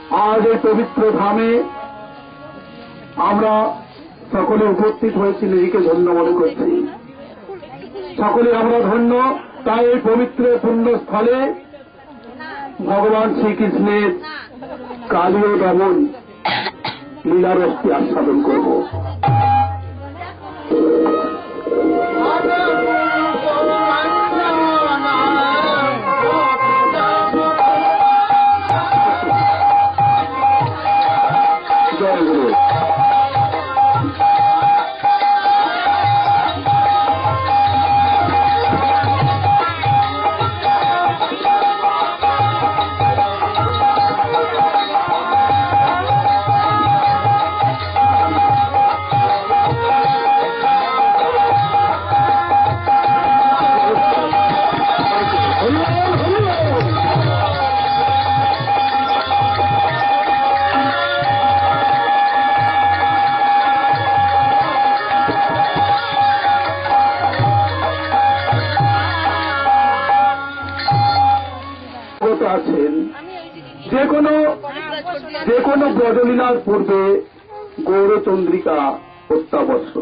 আজ এই পবিত্র ধামে আমরা সকলে উপস্থিত হয়েছি, নিজেকে ধন্য মনে করছি। সকলে আমরা ধন্য। তাই এই পবিত্র পুণ্যস্থলে ভগবান শ্রীকৃষ্ণের কালীয় দমন লীলারসটি আস্বাদন করব। জয় গুরু। আছেন যে কোনো ব্রজলীলার পূর্বে গৌরচন্দ্রিকা অত্যাবশ্যক।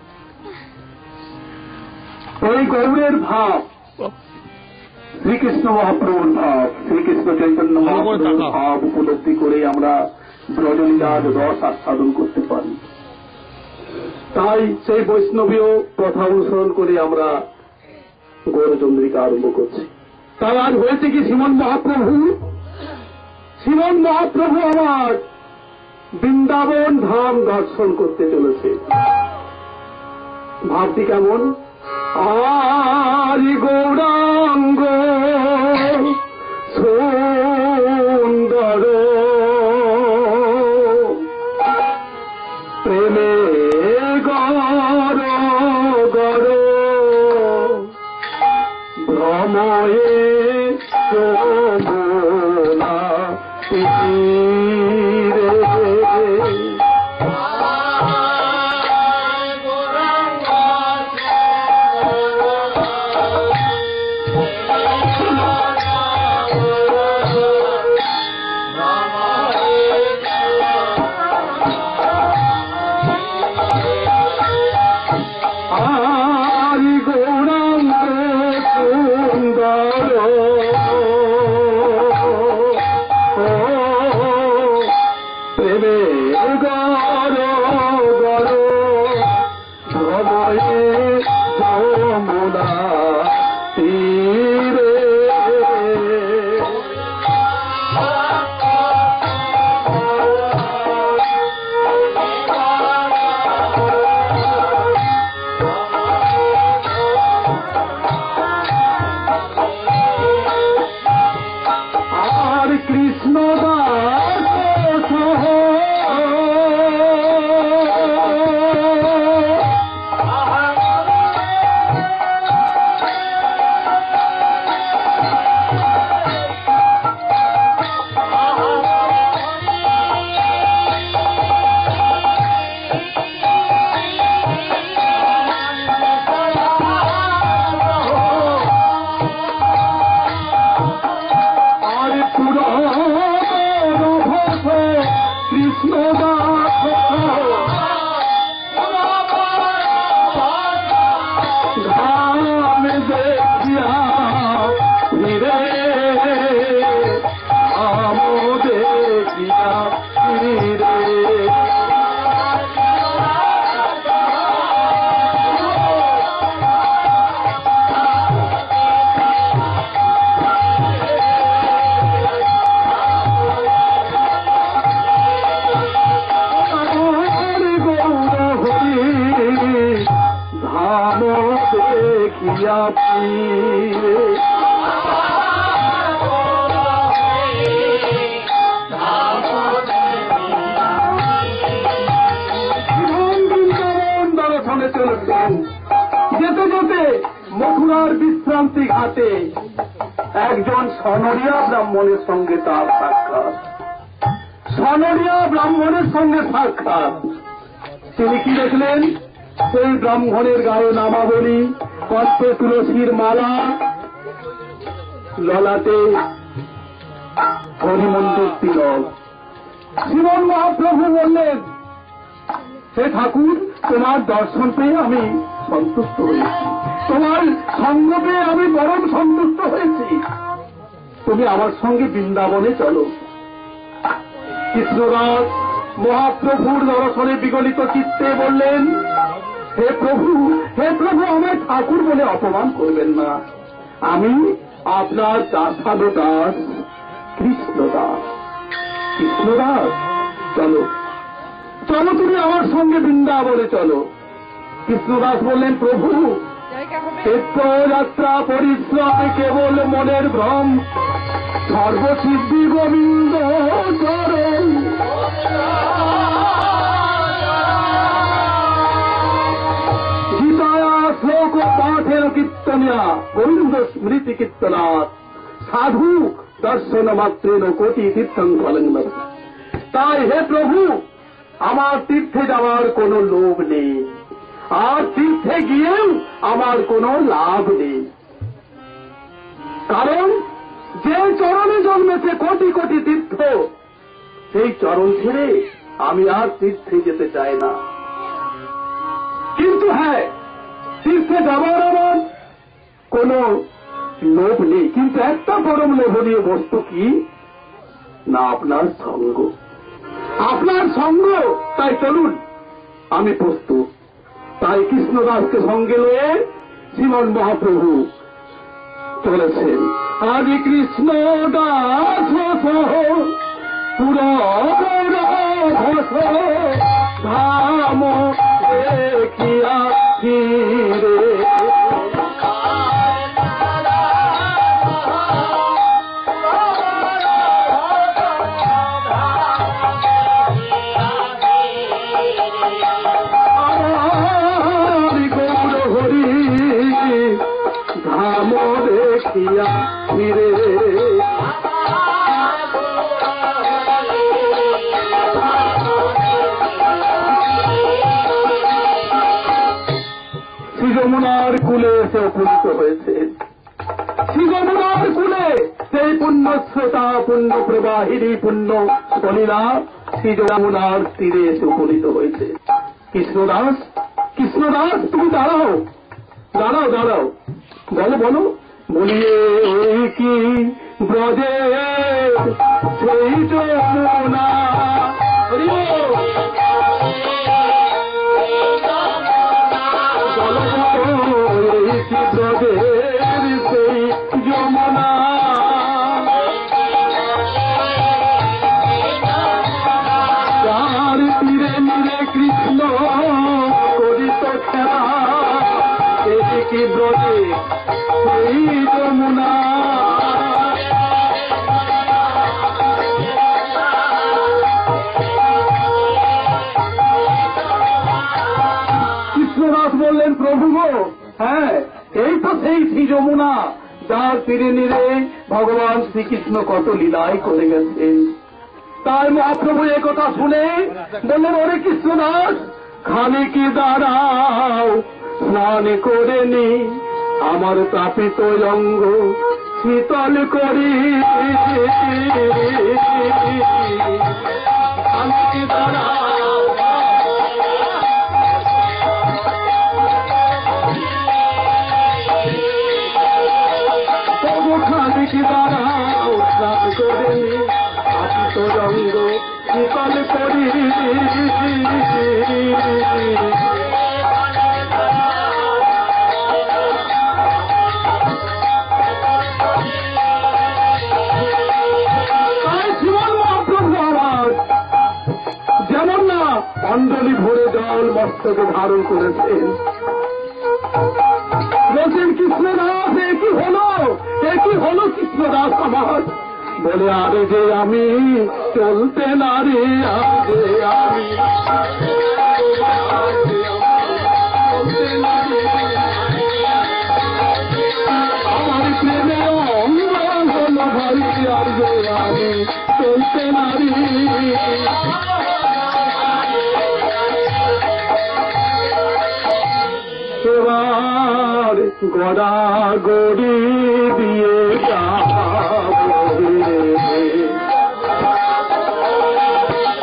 এই গৌরের ভাব শ্রীকৃষ্ণ মহাপ্রভুর ভাব, শ্রীকৃষ্ণ চৈতন্য মহাপ্রভুর ভাব উপলব্ধি করে আমরা ব্রজলীলার রস আস্বাদন করতে পারি। তাই সেই বৈষ্ণবীয় প্রথা অনুসরণ করে আমরা গৌরচন্দ্রিকা আরম্ভ করছি। তাই আজ হয়েছে কি শ্রীমন মহাপ্রভু আমার বৃন্দাবন ধাম দর্শন করতে চলেছে। ভাবটি কেমন? আরি গৌরাঙ্গ সুন্দর প্রেমে গর গর ভ্রময়ে যমুনা তীরে যেতে যেতে মথুরার বিশ্রান্তি ঘাটে একজন সনরিয়া ব্রাহ্মণের সঙ্গে তার সাক্ষাৎ। তিনি কি দেখলেন? সেই ব্রাহ্মণের গায়ে নামাবলী, কণ্ঠে তুলসীর মালা, ললাটে হরিমন্দির তিলক। শ্রীমন মহাপ্রভু বললেন, হে ঠাকুর, তোমার দর্শন পেয়ে আমি সন্তুষ্ট হয়েছি, তোমার সঙ্গ পেয়ে আমি বরং সন্তুষ্ট হয়েছি, তুমি আমার সঙ্গে বৃন্দাবনে চলো। কৃষ্ণদাস মহাপ্রভুর দর্শনে বিগলিত চিত্তে বললেন, হে প্রভু, হে প্রভু, আমায় ঠাকুর বলে অপমান করবেন না, আমি আপনার দাসানো দাস কৃষ্ণদাস। কৃষ্ণদাস, চলো চলো, তুমি আমার সঙ্গে বৃন্দাবনে চলো। কৃষ্ণদাস বললেন, প্রভু, তীর্থযাত্রা পরিশ্রমে কেবল মনের ভ্রম, সর্বসিদ্ধি গোবিন্দ চরণ। গীতায়া শ্লোক পাঠের কীর্তনিয়া গোবিন্দ স্মৃতি কীর্তনাথ সাধু দর্শন মাত্রেন কোটি তীর্থং ফলং। তাই হে প্রভু, আমার তীর্থে যাওয়ার কোনো লোভ নেই, আর তীর্থে গিয়েও আমার কোনো লাভ নেই, কারণ যে চরণে জন্মেছে কোটি কোটি তীর্থ, সেই চরণ ছেড়ে আমি আর তীর্থে যেতে চাই না। কিন্তু হ্যাঁ, তীর্থে যাবার আমার কোনো লোভ নেই, কিন্তু একটা পরম লোভনীয় বস্তু কি না, আপনার সঙ্গ, আপনার সঙ্গ। তাই চলুন, আমি প্রস্তুত। তাই কৃষ্ণদাসকে সঙ্গে লয়ে শ্রীমন মহাপ্রভু চলেছেন। আদি কৃষ্ণ দাস পুরা ধাম দেখিয়া ফিরে। ধাম দেখিয়া ফিরে। শ্রী যমুনার কূলে এসে উপনীত হয়েছে। শ্রী যমুনার কূলে সেই পুণ্য স্রোতা, পুণ্য প্রবাহিনী, পুণ্য সলীলা শ্রী যমুনার তীরে এসে উপনীত হয়েছে। কৃষ্ণদাস, কৃষ্ণদাস, তুমি দাঁড়াও, দাঁড়াও, দাঁড়াও, বলো বলো। বলিয়ে কি ব্রজে সেই যমুনা, কি ব্রজের সেই যমুনা, যার তীরে নীরে কৃষ্ণ করিত খেলা, কি ব্রজে সেই যমুনা। কৃষ্ণদাস বললেন, প্রভু গো, হ্যাঁ, এই তো সেই শ্রী যমুনা, যার তীরে নীরে ভগবান শ্রীকৃষ্ণ কত লীলাই করে গেছেন। তাই মহাপ্রভু এ কথা শুনে বললেন, ওরে কৃষ্ণদাস, খানিকি দাঁড়াও, স্নান করে নি আমার তাপিত অঙ্গ শীতল করি। খানিকি দাঁড়াও, খানিকি দাঁড়াও, স্নান করে নি তাপিত অঙ্গ শীতল করি। যেমন না অঞ্জলি ভরে জল মস্তকে ধারণ করেছেন, বলছেন, কৃষ্ণদাস, এ কি হলো, এ কি হলো কৃষ্ণদাস আমার? বলে, আরে যে আমি চলতে নারী, আরে আমি আমার প্রেমে অঙ্গ হল ভাই, আর যে আমি চলতে নারী। এবার গড়া গড়ি দিয়ে যাব রে,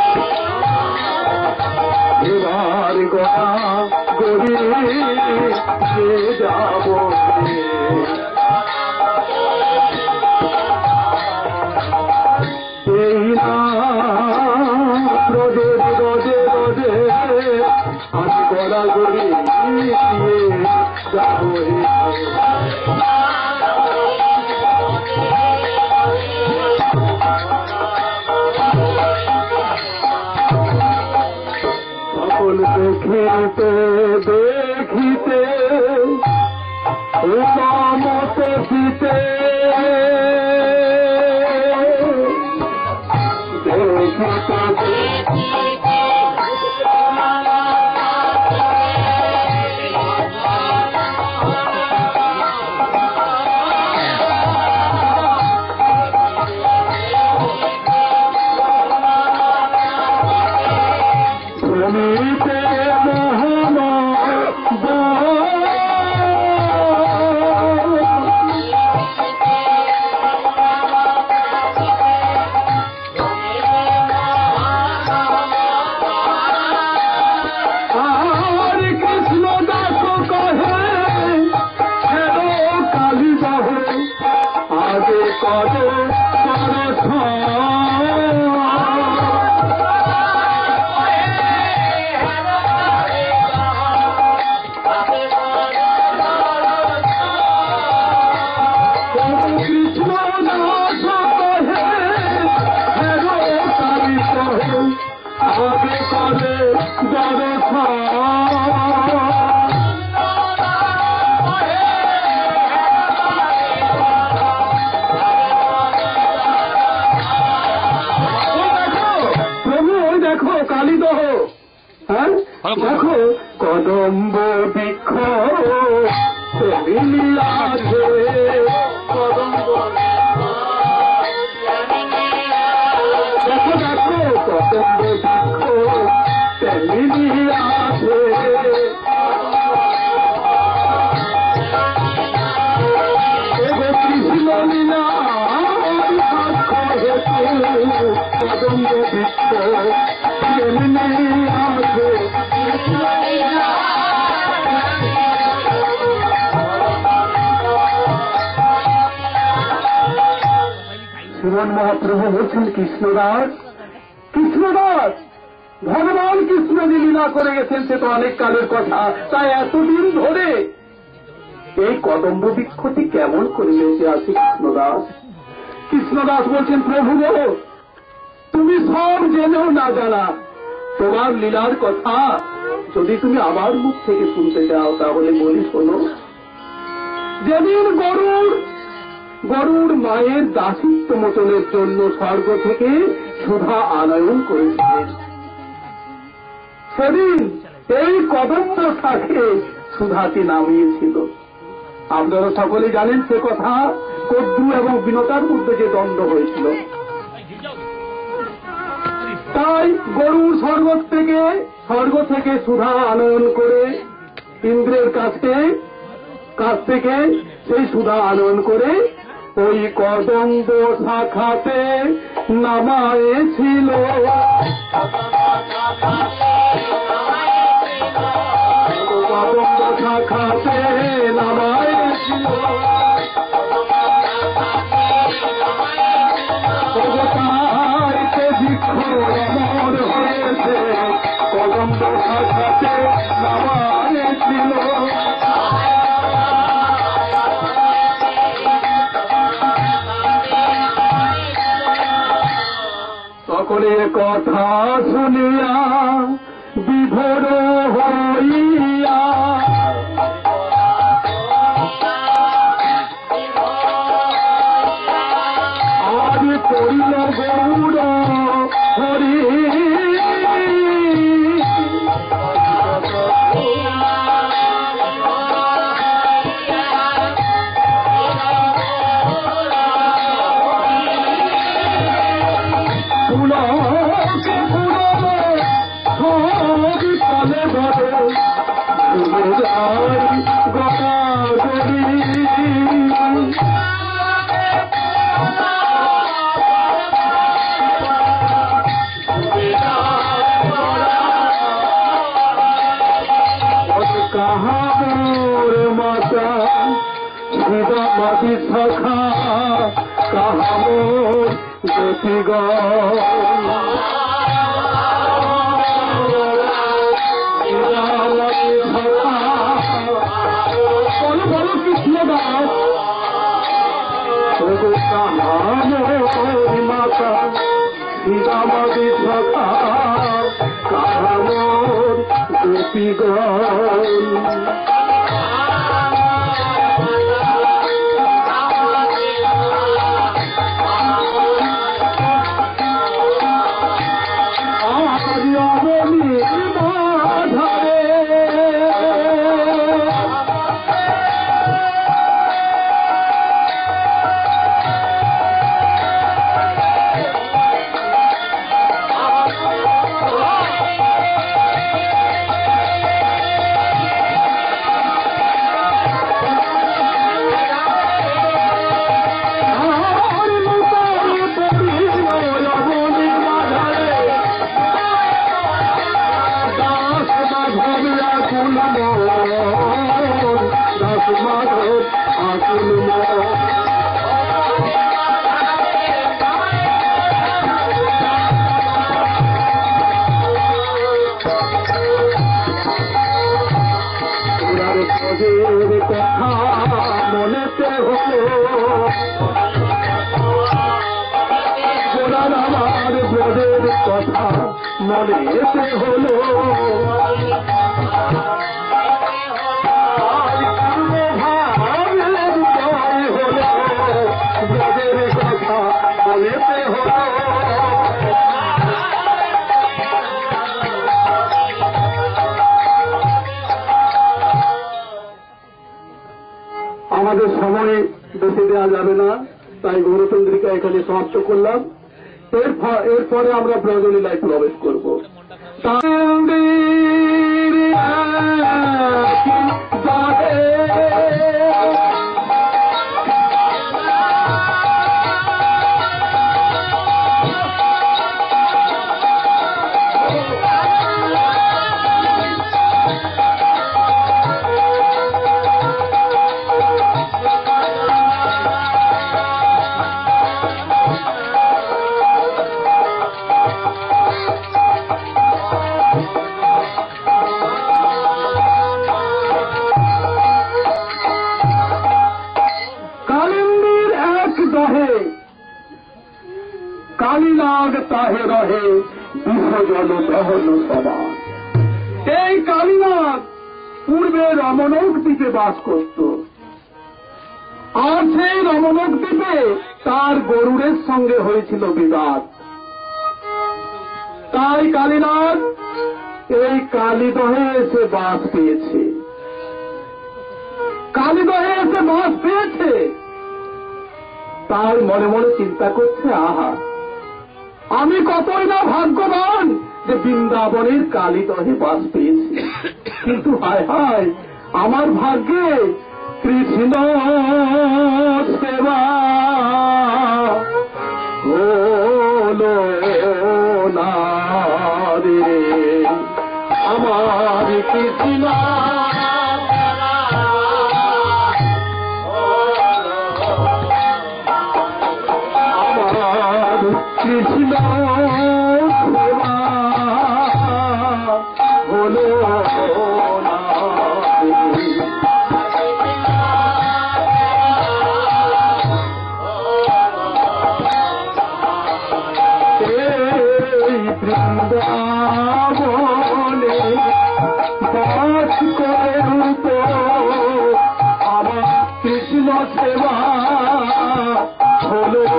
দেখিতে দেখিতে উন্মত চিতে দেখিতে দেখো কদম্ব বৃক্ষ মিলিয়াছে কদম্ব দেখো দেখো কদম্ব বৃক্ষ মিলিয়াছে কৃষ্ণ লীলা কদম্ব বৃক্ষ মিলিয়াছে শ্রীমন মহাপ্রভু বলছেন কৃষ্ণদাস কৃষ্ণদাস ভগবান কৃষ্ণ যে লীলা করে গেছেন সে তো অনেক কালের কথা, তাই এতদিন ধরে এই কদম্ব বৃক্ষটি কেমন করে বেঁচে আছে কৃষ্ণদাস? কৃষ্ণদাস বলছেন প্রভু গো, তুমি সব জেনেও না জানা তোমার লীলার কথা যদি তুমি আবার মুখ থেকে শুনতে চাও তাহলে বলি শোনো। যেদিন গরুর মায়ের দাসিত্ব মোচনের জন্য স্বর্গ থেকে সুধা আনয়ন করেছিলেন, সেদিন এই কদম্ব শাখে সুধাটি নামিয়েছিল। আপনারা সকলে জানেন সে কথা, কদ্দু এবং বিনতার মধ্যে যে দ্বন্দ্ব হয়েছিল। তাই গরুর স্বর্গ থেকে সুধা আনয়ন করে ইন্দ্রের কাছ থেকে সেই সুধা আনয়ন করে ওই কদম্ব শাখাতে নামায়েছিল। কদম্ব শাখাতে নামায়েছিল। অমর হয়েছে কদম্ব শাখাতে নামায়েছিল। সকলের কথা শুনিয়া বিভোর হইয়া আজ করিল গৌর হরি সখা কাহামোর গতি বলো কৃষ্ণদাস কাহামোর মাতা আমাদের সখা কাহামোর গোপীগণ কথা মনেতে হলো গোড়ার আমার ব্রজের কথা মনেতে হলো ব্রজের কথা মনেতে হলো আমাদের সময় বেশি দেওয়া যাবে না, তাই গৌরচন্দ্রিকা এখানে সমাপ্ত করলাম। এরপরে আমরা ব্রজলীলায় প্রবেশ করব। কালীনাগ তাহে রহে বিসর্জন দহন সমান। এই কালীনাগ পূর্বে রমণক দ্বীপে বাস করত, আর সেই রমণক দ্বীপে তার গরুরের সঙ্গে হয়েছিল বিবাদ। তাই কালীনাগ এই কালীদহে এসে বাস পেয়েছে। কালীদহে এসে বাস পেয়েছে, তার মনে মনে চিন্তা করছে, আহা, আমি কতই না ভাগ্যবান যে বৃন্দাবনের কালীদহে বাস পেয়েছি। কিন্তু হায় হায়, আমার ভাগ্যে কৃষ্ণ সেবা হলো না রে, আমার কৃষ্ণ কৃষ্ণ সেবা হলো না। এই বৃন্দাবনে বাস করে তো আমার কৃষ্ণ সেবা হলো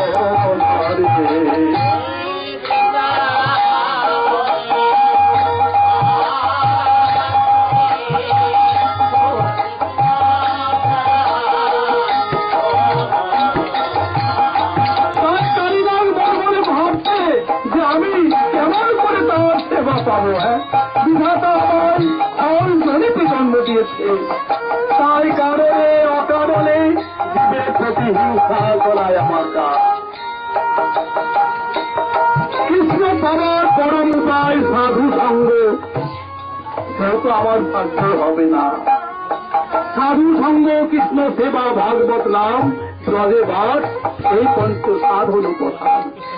পাবো। হ্যাঁ, বিধাতা আমার ফল জনিতে জন্ম দিয়েছে, তাই কারণে অকারণে জীবের প্রতি হিংসা করায় আমার কাজ। কৃষ্ণ পাবার পরম উপায় সাধু সঙ্গ, সেহেতু আমার ভাগ্য হবে না। সাধু সঙ্গ, কৃষ্ণ সেবা, ভাগবত নাম, ব্রজে বাস, এই পঞ্চ সাধন কথা।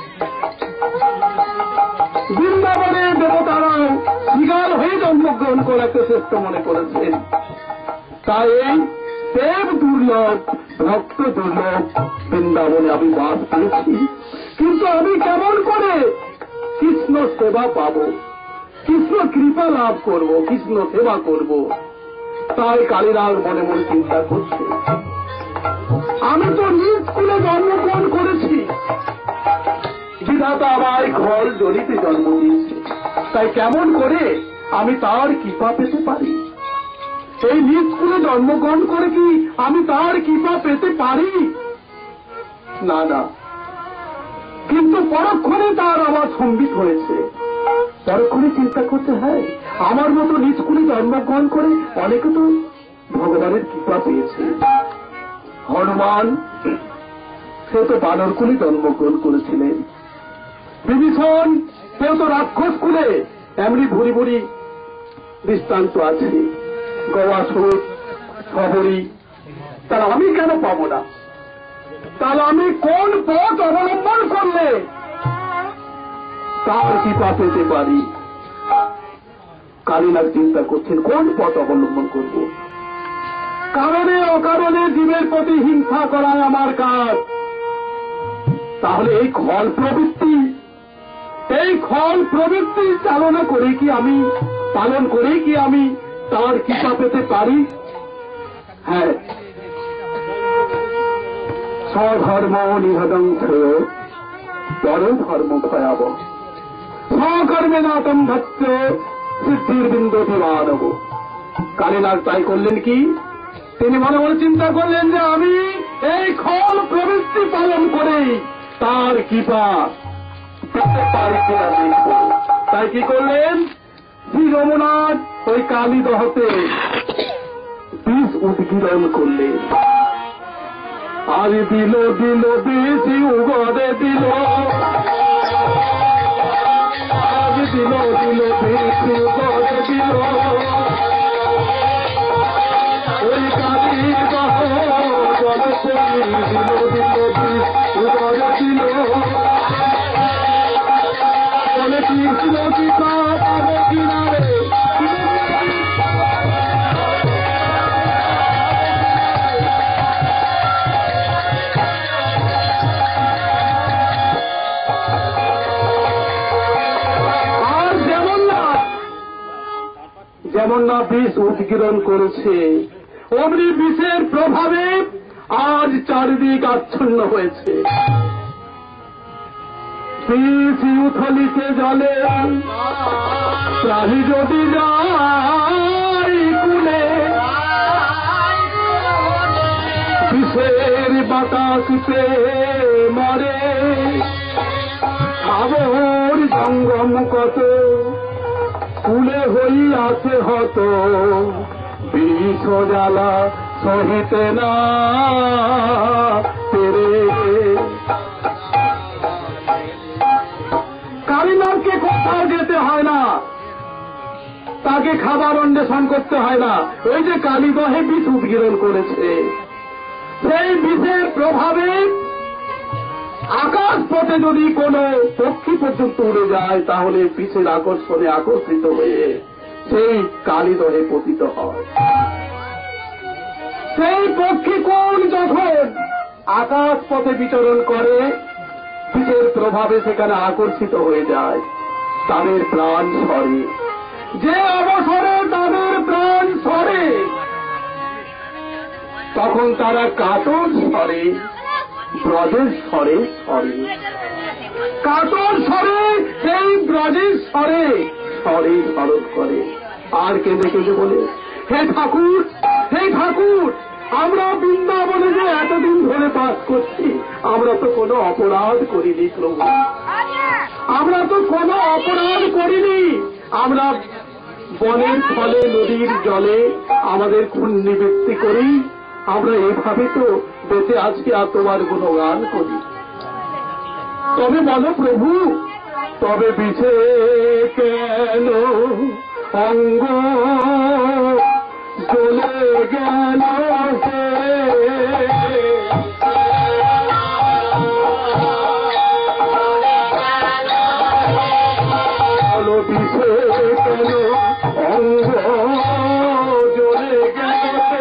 বৃন্দাবনের দেবতারাও শিকার হয়ে জন্মগ্রহণ করাকে শ্রেষ্ঠ মনে করেছেন। তাই এই দেব দুর্লভ, ভক্ত দুর্লভ বৃন্দাবনে আমি বাস পেয়েছি। কিন্তু আমি কেমন করে কৃষ্ণ সেবা পাব, কৃষ্ণ কৃপা লাভ করব, কৃষ্ণ সেবা করব? তাই কালীনাগ মনে মনে চিন্তা করছে, আমি তো নিজ কুলে জন্মগ্রহণ করেছি, বিধাতা আমায় ঘর জড়িতে জন্ম দিয়েছে, তাই কেমন করে আমি তার কৃপা পেতে পারি? এই নিজ কুলে জন্মগ্রহণ করে কি আমি তার কৃপা পেতে পারি? না না। কিন্তু পরক্ষণে তার আওয়াজ সম্বিত হয়েছে। পরক্ষণে চিন্তা করতে হয়, আমার মতো নিজ কুলে জন্মগ্রহণ করে অনেকে তো ভগবানের কৃপা পেয়েছে। হনুমান সে তো বানর কুলে জন্মগ্রহণ করেছিলেন, বিভীষণ সেও তো রাক্ষস কুলে, এমনি ভুরি ভুরি দৃষ্টান্ত আছে, গবাসুর, শবরী। তাহলে আমি কেন পাবো না? তাহলে আমি কোন পথ অবলম্বন করলে তার কৃপা পেতে পারি? কালীনাগ চিন্তা করছেন, কোন পথ অবলম্বন করব? কারণে অকারণে জীবের প্রতি হিংসা করাই আমার কাজ। তাহলে এই খল প্রবৃত্তি চালনা করে কি আমি, পালন করে কি আমি তার কৃপা পেতে পারি? হ্যাঁ, স্বধর্ম নিহতং শ্রেয় পরধর্ম ভয়াবহ, স্বকর্মে নাতম ভক্ত সিদ্ধির বিন্দুতে মানব। কালীনাগ তাই করলেন কি, তিনি মনে মনে চিন্তা করলেন যে আমি এই খল প্রবৃত্তি পালন করে তার কৃপা পেতে পারি কিনা দেখব। তাই কি করলেন, শ্রী রঘুনাথ ওই কালী দহতে বীজ উদ্গীরণ করলেন। আরে দিল দিল বেশি উগরে দিল, আরে দিল দিল বেশি উগরে দিল, ওই কালী দহ জল দিল দিল বীজ উগরে দিল, বলে কৃষ্ণ কৃপা পাবে কিনারে। যেমন না বিষ উদ্গীরণ করেছে, অমনি বিষের প্রভাবে আজ চারিদিক আচ্ছন্ন হয়েছে। বিষ উথলিতে জলে প্রাণী যদি যায় কুলে, বিষের বাতাসে মরে, আবহর জঙ্গম কত কুলে হইয়াছে হত, বিষ জ্বালা সহিতে না পেরে। কালীনাগকে কোথাও যেতে হয় না, তাকে খাবার অন্বেষণ করতে হয় না, ওই যে কালীদহে বিষ উদ্গীরণ করেছে, সেই বিষের প্রভাবে আকাশ পথে যদি কোনো পক্ষী পর্যন্ত উড়ে যায়, তাহলে বিষের আকর্ষণে আকর্ষিত হয়ে সেই কালীদহে পতিত হয়। সেই পক্ষী কোন যখন আকাশ পথে বিচরণ করে, বিষের প্রভাবে সেখানে আকর্ষিত হয়ে যায়, তাদের প্রাণ সরে। যে অবসরে তাদের প্রাণ সরে, তখন তারা কাতর সরে, ব্রজের স্বরে স্বরে, কাতর স্বরে সেই ব্রজের স্বরে স্বরে স্মরণ করে, আর কেঁদে কেঁদে বলে, হে ঠাকুর, হে ঠাকুর, আমরা বৃন্দাবনে যে এতদিন ধরে বাস করছি, আমরা তো কোনো অপরাধ করিনি প্রভু, আমরা তো কোনো অপরাধ করিনি। আমরা বনের ফলে নদীর জলে আমাদের খুন নিবৃত্তি করি, আমরা এভাবে তো বেঁচে আছি আর তোমার গুণগান করি। তবে বলো প্রভু, তবে বিছে কেন অঙ্গ চলে গেল হে, বলো বিছে কেন অঙ্গ চলে গেল হে,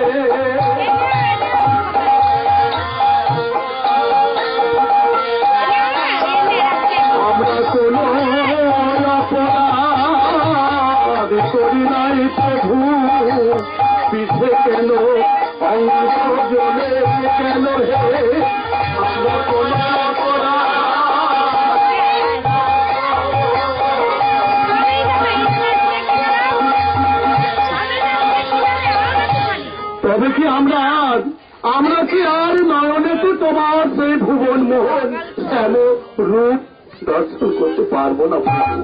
সেই ভুবন মোহন শ্যাম রূপ দর্শন করতে পারবো না প্রভু।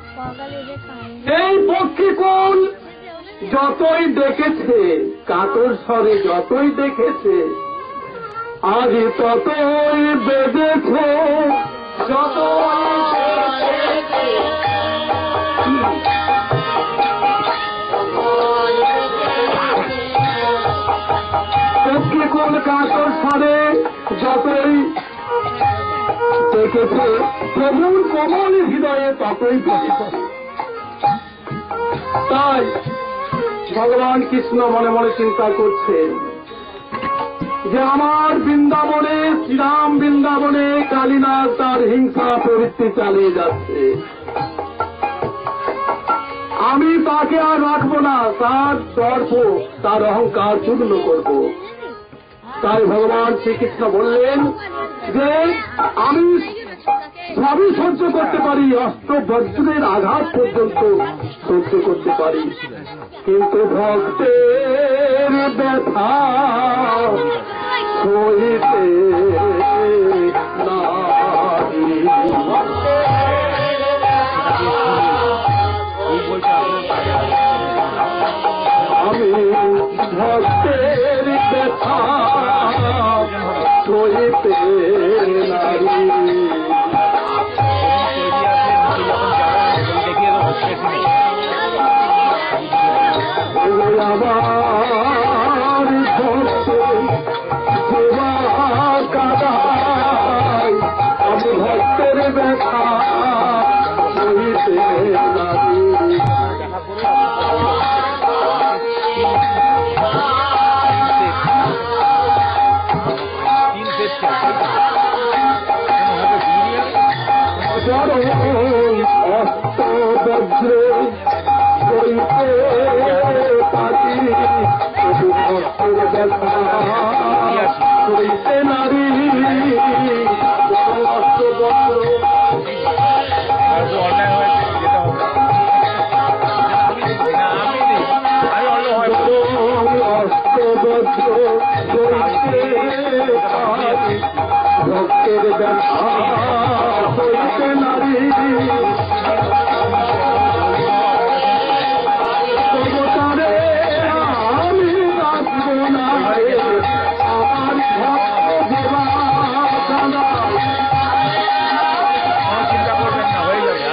এই পক্ষীকুল যতই ডেকেছে, কাতর স্বরে যতই ডেকেছে, আজ ততই বেজেছে, পক্ষীকুল কাতর স্বরে যতই ডেকেছে, প্রভুর কমল হৃদয়ে ততই বেজেছে। তাই ভগবান কৃষ্ণ মনে মনে চিন্তা করছে যে আমার বৃন্দাবনে, শ্রীরাম বৃন্দাবনে কালীনাথ তার হিংসা প্রবৃত্তি চালিয়ে যাচ্ছে, আমি তাকে আর রাখবো না, তার দর্প তার অহংকার চূর্ণ করব। তাই ভগবান শ্রীকৃষ্ণ বললেন যে আমি সবই সহ্য করতে পারি, অস্ত্র বজ্রের আঘাত পর্যন্ত সহ্য করতে পারি, কিন্তু ভক্তের ব্যথা সইতে আমি ভক্তের ব্যথা সইতে নারী। আমার ভক্ত সেবা কাদায়, আমি ভক্তের ব্যথা সইতে নারী। অস্ত্র বজ্রে সইতে পারি, ভক্তের ব্যথা সইতে নারী। অস্ত্র বজ্র ভক্তের ব্যথা সইতে নারী। তবতারে আমি রাখবো না আমার ভক্ত সেবা কাদা। চিন্তা করবেন না, হয়ে যাবে।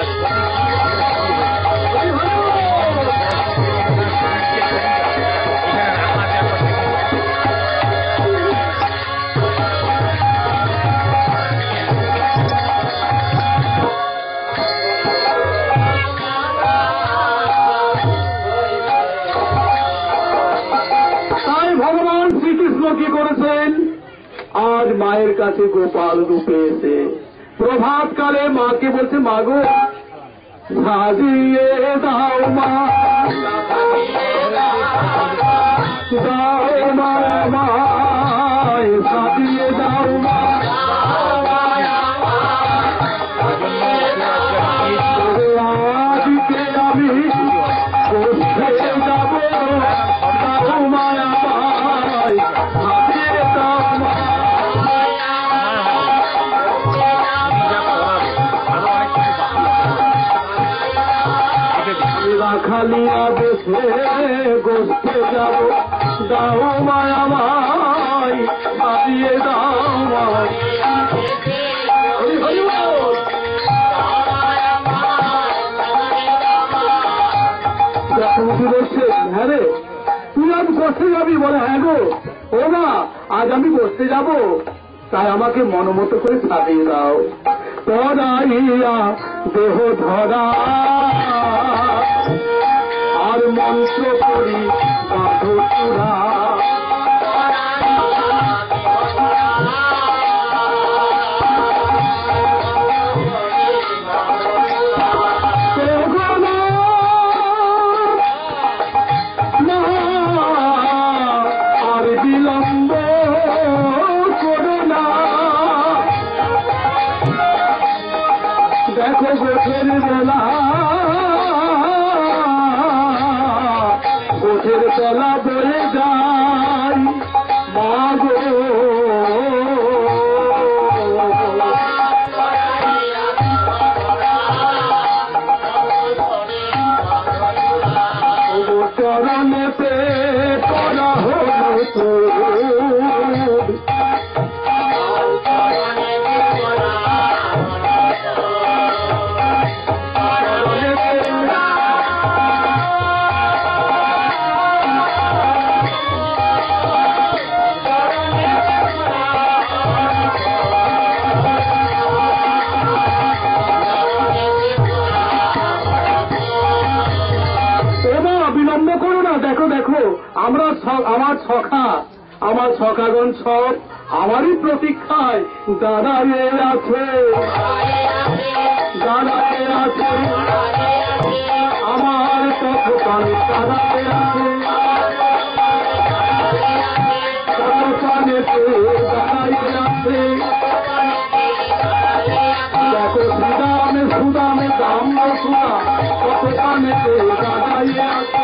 কি করেছেন, আজ মায়ের কাছে গোপাল রূপে এসে প্রভাতকালে মাকে বলছে, মাগো সাজিয়ে দাও মা, দাও মা আমায় সাজিয়ে দাও মা, আজকে আমি কোথায় যাব, দাও মা আমায় সাজিয়ে দাও মা। খালিয়া দেশে গোষ্ঠে যাব, দাও মা আমায় সাজিয়ে দাও মা। হ্যাঁ রে, তুই আজ বসতে যাবি? বলে হ্যাঁ গো, ও মা আজ আমি বসতে যাব, তাই আমাকে মনোমতো করে সাজিয়ে দাও। পড়াইয়া দেহ ধরা আর মন্ত্র করি বাঁধো চূড়া, আর বিলম্ব করো না, দেখো গোঠের বেলা, গোঠের তলা বয়ে যায় মা গো। আমার ছকাগণ সব আমারই প্রতীক্ষায় দাঁড়ায়ে আছে, দাঁড়ায়ে আছে, আমার পথপানে দাঁড়ায়ে আছে, পথপানেতে দাঁড়ায়ে আছে। দেখো সুদামে সুদামে দাম সুদা পথপানেতে দাঁড়ায়ে আছে।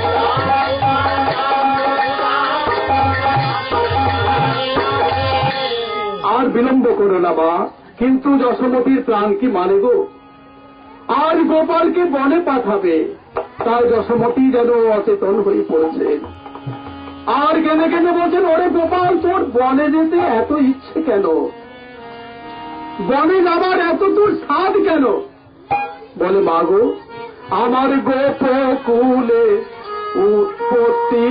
আর বিলম্ব করো না মা, কিন্তু যশোমতীর প্রাণ কি মানে গো? আর গোপালকে বনে পাঠাবে, তার যশোমতী যেন অচেতন হয়ে পড়েছে। আর কেনে কেনে বলছেন, ওরে গোপাল তোর বনে যেতে এত ইচ্ছে কেন? বনে যাবার এত তোর স্বাদ কেন? বলে মা গো, আমার গোপকুলে উৎপত্তি,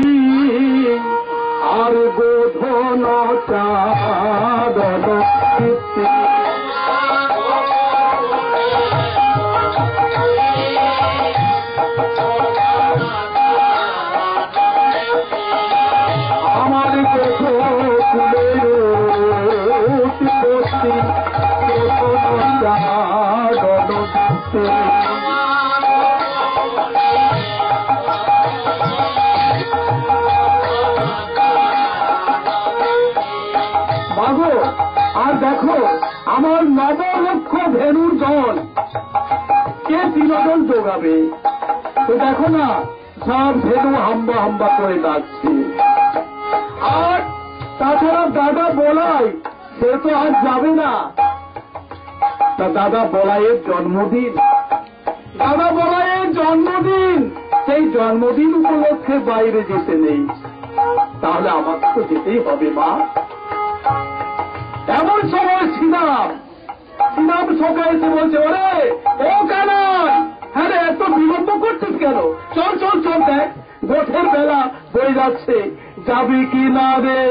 আর গোধন চাদন কীর্তি। আমার গোপকুলে উৎপত্তি, গোধন চাদন কীর্তি। আর দেখো আমার 9 লক্ষ ভেনুর দল, কে তিনজন যোগাবে? তো দেখো না সব ভেনু হাম্বা হাম্বা করে ডাকছে। আর তাছাড়া দাদা বলাই, সে তো আজ যাবে না। তা দাদা বলাইয়ের জন্মদিন, দাদা বলাইয়ের জন্মদিন, সেই জন্মদিন উপলক্ষে বাইরে যেতে নেই। তাহলে আমাকে তো যেতেই হবে মা। এমন সময় শ্রীরাম সকাল এসে বলছে, ওরে ও কেন, হ্যাঁ রে এত বিলম্ব করছিস কেন? চল চল চল, দেখ গোঠের বেলা বয়ে যাচ্ছে। যাবি কি না রে,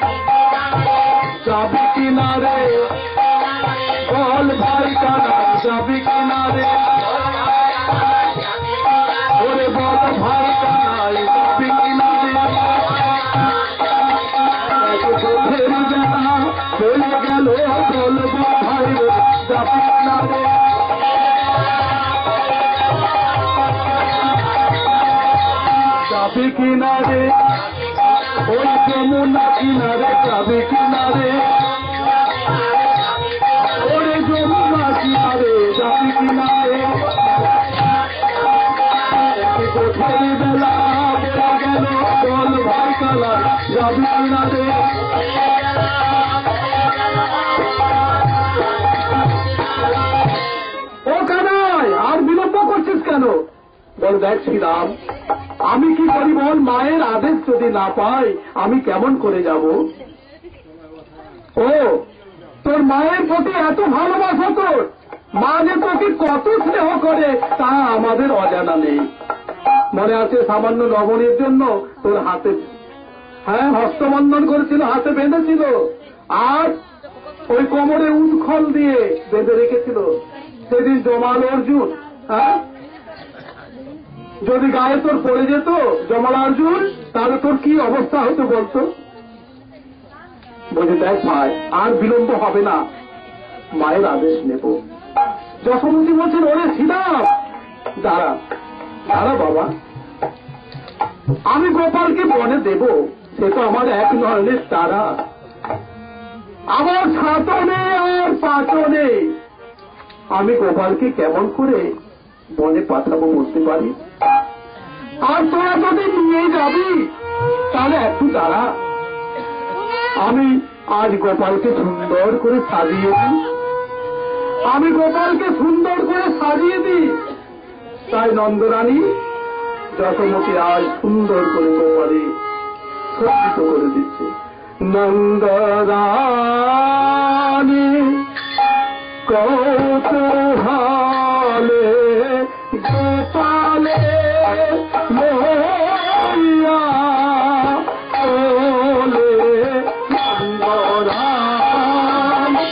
যাবি কি না রে, বল ভাই কানা, যাবি কি না রে, ওরে বল ভাই কানাই, যাবি কি না রে। গোঠের বেলা চলে গেল, বলব ভাই রে, যাবি কি না রে। যাবি কিনারে, ওই যমুনা কিনারে, যাবি কিনারে, ওরে যমুনা কিনারে, যাবি কিনারে। গোঠের বেলা বেলা গেল, বল ভাই কালা, যাবি কিনারে। ও কানাই, আর বিলম্ব করছিস কেন? বল দেখ শ্রীরাম, আমি কি করি বল? মায়ের আদেশ যদি না পাই আমি কেমন করে যাব? ও তোর মায়ের প্রতি এত ভালোবাসা, তোর মা যে তোকে কত স্নেহ করে তা আমাদের অজানা নেই। মনে আছে সামান্য লবণের জন্য তোর হাতে, হ্যাঁ, হস্তবন্ধন করেছিল, হাতে বেঁধেছিল, আর ওই কোমরে উৎখল দিয়ে বেঁধে রেখেছিল। সেদিন জমাল অর্জুন, হ্যাঁ, যদি গায়ে তোর পড়ে যেত জমাল অর্জুন, তাহলে তোর কি অবস্থা হতো বলতো? বলে দেখ ভাই, আর বিলম্ব হবে না, মায়ের আদেশ নেব। যশোমতী বলছেন, ওরে শ্রীরাম দাঁড়া দাঁড়া বাবা, আমি গোপালকে বনে দেব, সে তো আমার এক নয়নের তারা, আমার ছাতো নেই আর পাঁচও নেই। আমি গোপালকে কেমন করে বনে পাঠাবো বলতে পারি? আর তোরা যদি নিয়ে যাবি তাহলে একটু দাঁড়া, আমি আজ গোপালকে সুন্দর করে সাজিয়ে দিই, আমি গোপালকে সুন্দর করে সাজিয়ে দিই। তাই নন্দরানী যশোমতী আজ সুন্দর করে গোপালে সজ্জিত করে দিচ্ছে। নন্দরানী কৌতূহলে গোপালে লইয়া চলে নন্দরানী।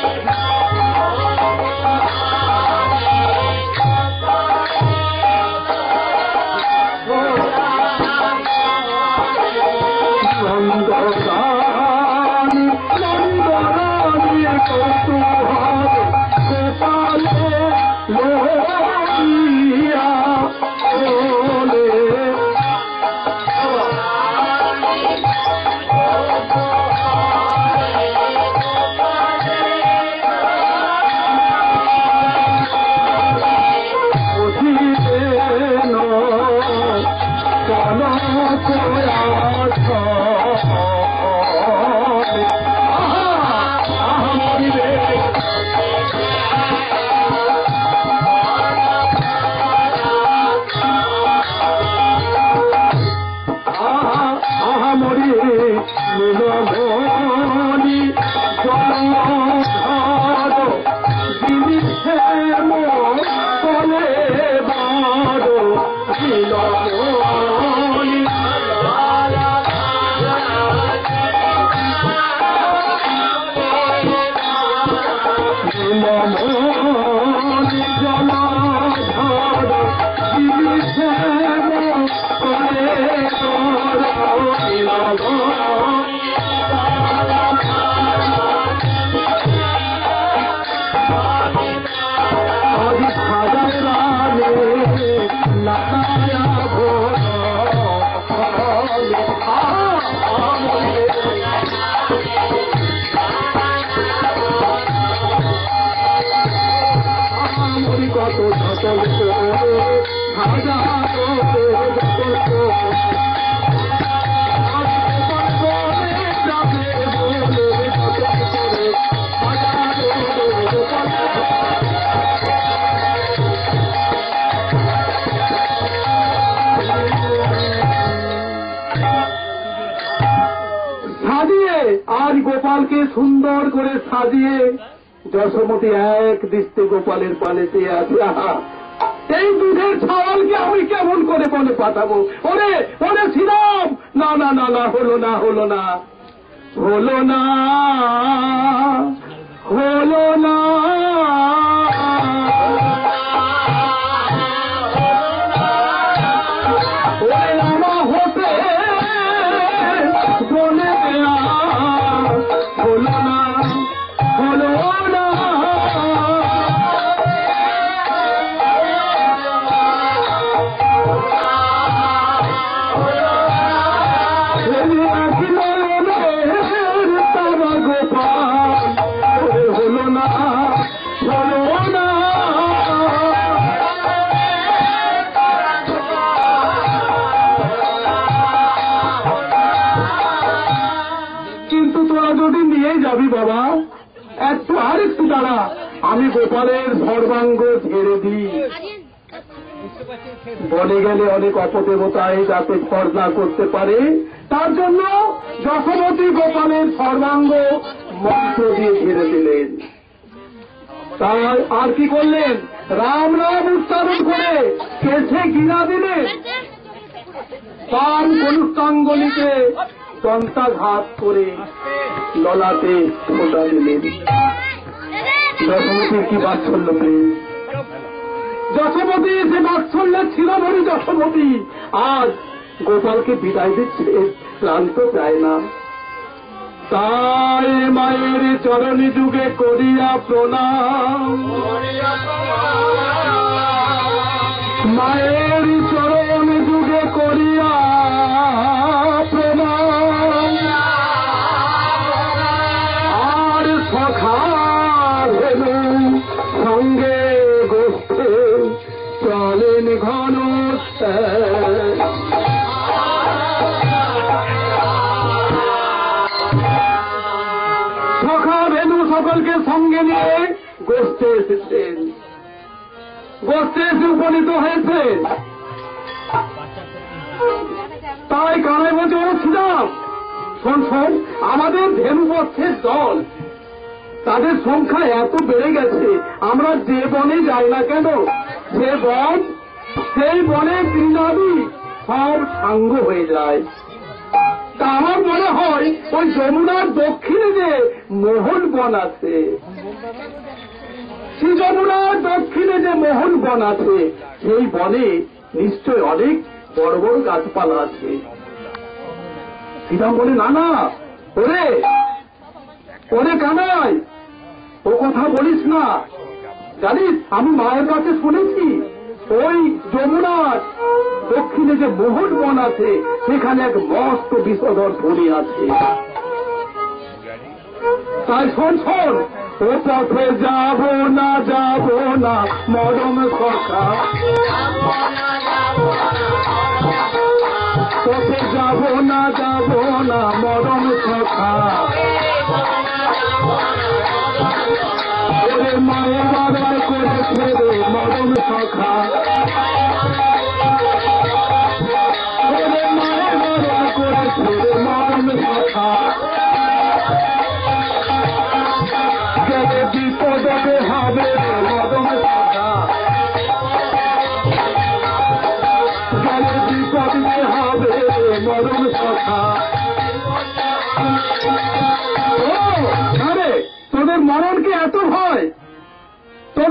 গোপালকে সুন্দর করে সাজিয়ে যশোমতী এক দৃষ্টি গোপালের পানে চেয়ে আছে। এই দুধের ছাওয়ালকে আমি কেমন করে বনে পাঠাবো? ওরে ওরে শ্রীরাম, না না না না, হলো না হলো না হলো না হলো না। বাবা একটু আর একটু দাঁড়া, আমি গোপালের সর্বাঙ্গ ঝেড়ে দিই। বলে গেলে অনেক অপদেবতায় যাতে ভর না করতে পারে, তার জন্য যশোমতী গোপালের সর্বাঙ্গ মন্ত্র দিয়ে ঝেড়ে দিলেন। তাই আর কি করলেন? রাম রাম উচ্চারণ করে কেছে গিরা দিলেন, তার কলুষ্টাঙ্গলিতে দন্তাঘাত করে ললাটে ফোঁটা দিলেন। যশোমতীর কি বাৎসল্য প্রেম! যশোমতী যে বাৎসল্য ছিল বলে যশোমতী আজ গোপালকে বিদায় দিচ্ছে, ক্লান্ত চায় না। তাই মায়ের চরণী যুগে করিয়া প্রণাম, মায়ের চরণ যুগে করিয়া প্রণাম। আর সখা ভেনু সঙ্গে গোষ্ঠে চলেন ঘন সকলকে সঙ্গে নিয়ে গোষ্ঠে এসেছেন, গোষ্ঠে এসে উপনীত হয়েছে। তাই কানে বলছে, ও ছিলাম শোন শোন, আমাদের ধেনুপক্ষের দল, তাদের সংখ্যা এত বেড়ে গেছে, আমরা যে বনে যাই না কেন, সে বন সেই বনে তৃণাদি সব সাঙ্গ হয়ে যায়। তা আমার মনে হয় ওই যমুনার দক্ষিণে যে মোহন বন আছে, সেই যমুনার দক্ষিণে যে মোহন বন আছে, সেই বনে নিশ্চয় অনেক বড় বড় গাছপালা আছে। শ্রীরাম বলে, না না, ওরে ওরে কানাই, ও কথা বলিস না। জানিস, আমি মায়ের কাছে শুনেছি ওই যমুনার দক্ষিণে যে মোহন বন আছে, সেখানে এক মস্ত বিষধর ধনী আছে। তাই শোন শোন, ও পথে যাব না মরম সখা, পথে যাব না মরম সখা। ওরে মায়ের বাবা করেছে রে মরম সখা, ওরে মায়ের বাবা করেছে রে মরম সখা। গেলে বিপদে হবে মরম সখা,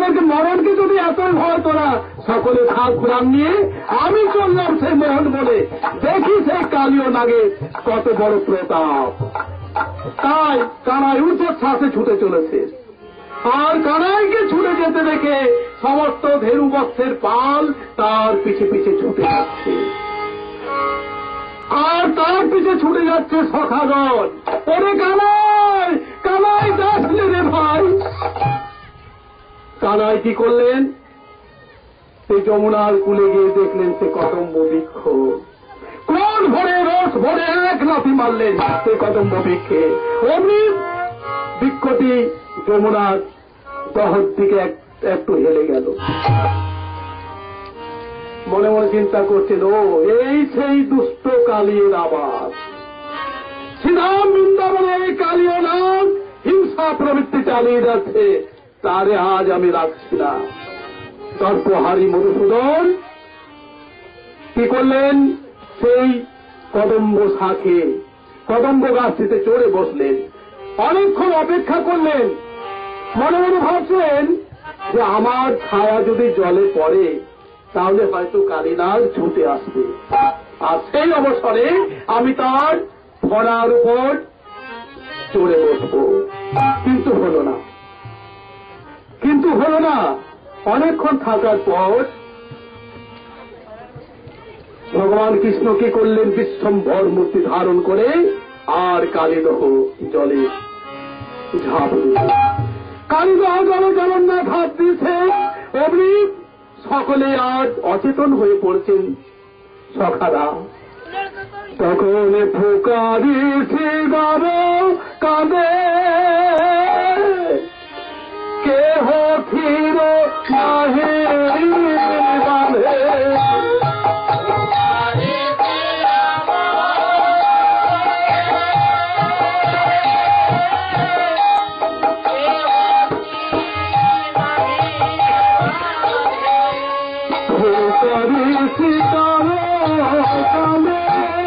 তোদেরকে মরণকে যদি এতই ভয় তোরা সকলে খাস প্রাণ নিয়ে আমি চললাম সেই মোহন বলে, দেখি সেই কালীয় নাগে কত বড় প্রতাপ। তাই কানাই উচ্চের শ্বাসে ছুটে চলেছে, আর কানাইকে ছুটে যেতে দেখে সমস্ত ধেনু বৎসের পাল তার পিছে পিছে ছুটে যাচ্ছে, আর তার পিছে ছুটে যাচ্ছে সখাগণ। ওরে কানাই, কানাই আসলে রে ভাই। কানাই কি করলেন? সেই যমুনার কূলে গিয়ে দেখলেন সে কদম্ব বৃক্ষ, কোন ভরে রস ভরে এক লাফি মারলেন সে কদম্ব বৃক্ষে। অমনি বৃক্ষটি যমুনার দহর দিকে একটু হেলে গেল। মনে মনে চিন্তা করছেন, ও এই সেই দুষ্ট কালীর আবাস। শ্রীরাম বৃন্দাবনে এই কালীয় নাম হিংসা প্রবৃত্তি চালিয়ে যাচ্ছে, তারে আজ আমি রাখছি না। তর্পহারী মধুসূদন কি করলেন? সেই কদম্ব শাখে কদম্ব গাছটিতে চড়ে বসলেন, অনেকক্ষণ অপেক্ষা করলেন। মনে মনে ভাবছেন যে আমার ছায়া যদি জলে পড়ে তাহলে হয়তো কালীনাগ ছুটে আসবে, আর সেই অবসরে আমি তার ফড়ার উপর চড়ে বসব। কিন্তু হলো না, কিন্তু হলো না। অনেকক্ষণ থাকার পর ভগবান কৃষ্ণ কি করলেন? বিশ্বম্ভর মূর্তি ধারণ করে আর কালীদহ জলে ঝাঁপ দিলেন। কালীদহ জলে যেমন না ঝাঁপ দিয়েছে, অমনি সকলে আজ অচেতন হয়ে পড়ছেন সখারা। তখন ফুকারিছি গাব কাঁদে কেহ থির নাহি বাঁধে। ফুকারিছি গাব কাঁদে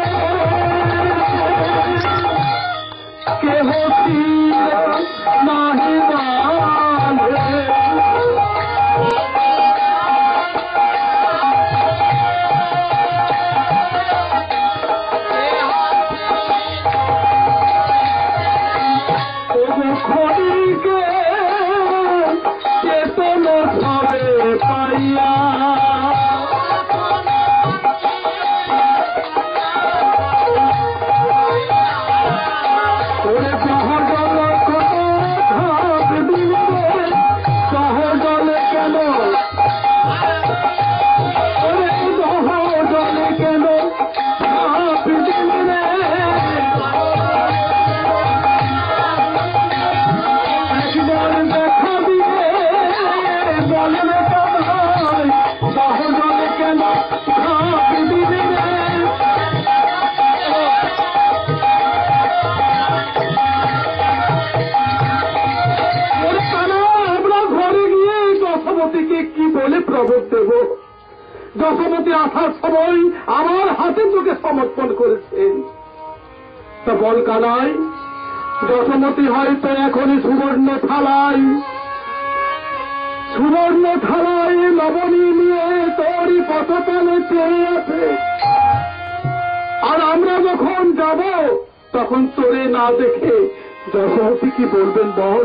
কেহ থির নাহি বাঁধে। খড়িকে চেতন সবে পাইয়া যশোমতী আসার সময় আমার হাতে তোকে সমর্পণ করেছেন। তা বল কানাই, যশোমতী হয়তো এখনই সুবর্ণ থালায় লবণী নিয়ে তোরই পথতলে চেয়ে আছে, আর আমরা যখন যাব তখন তোরে না দেখে যশোমতী কি বলবেন বল?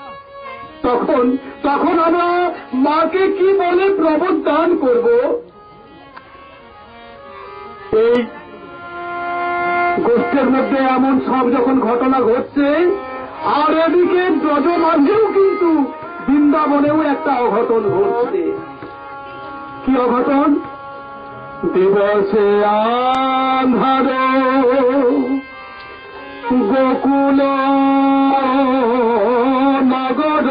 তখন আমরা মাকে কি বলে প্রবর্তন করব? এই গোষ্ঠীর মধ্যে এমন সব যখন ঘটনা ঘটছে, আর এদিকে ব্রজমাঝেও কিন্তু বৃন্দাবনেও একটা অঘটন ঘটছে। কি অঘটন? দিবসে আন্ধার গোকুল নগর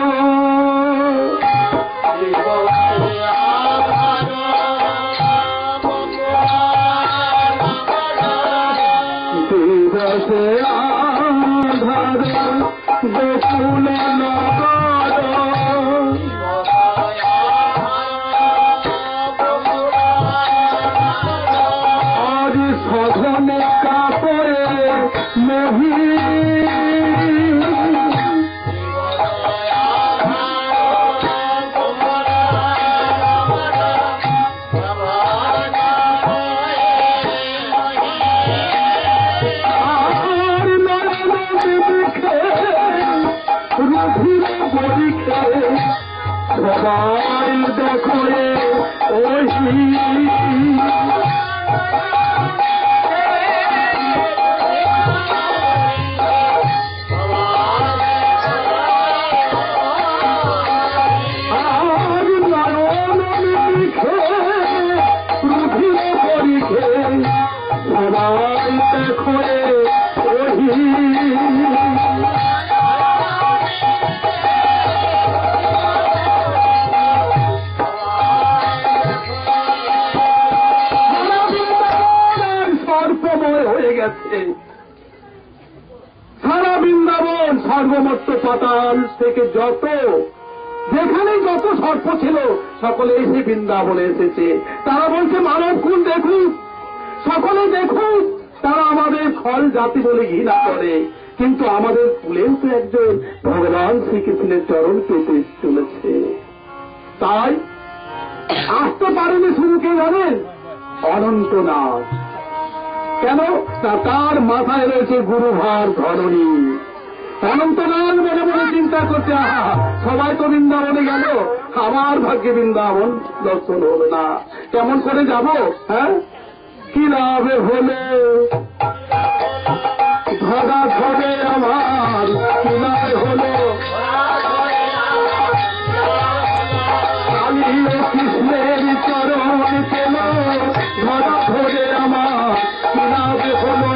দিবসে আন্ধার গোকুল নগর আজ সঘন কাপড়ে মেহি সবাই দেখো ওহি সারা বৃন্দাবন সর্বমত্ত পাতাল থেকে যত যেখানে যত সর্প ছিল সকলে এসে বৃন্দাবনে এসেছে। তারা বলছে মানব কুল দেখুক, সকলে দেখুক, তারা আমাদের ফল জাতি বলে ঘৃণা করে, কিন্তু আমাদের কুলেও তো একজন ভগবান শ্রীকৃষ্ণের চরণ পেতে চলেছে। তাই আসতে পারেনি শুধু কে জানেন? অনন্তনাথ। কেন? তার মাথায় রয়েছে গুরুভার ধরণী। অনন্তনাথ মনে মনে চিন্তা করছে, আহা সবাই তো বৃন্দাবনে গেল, আমার ভাগ্যে বৃন্দাবন দর্শন হলো না, কেমন করে যাব? হ্যাঁ, কি লাভে হলে ধরা ধরে আমার, কি লাভে হলো কালী কৃষ্ণের চরণ পেল, ধরা ধরে আমার কি লাভে হলো।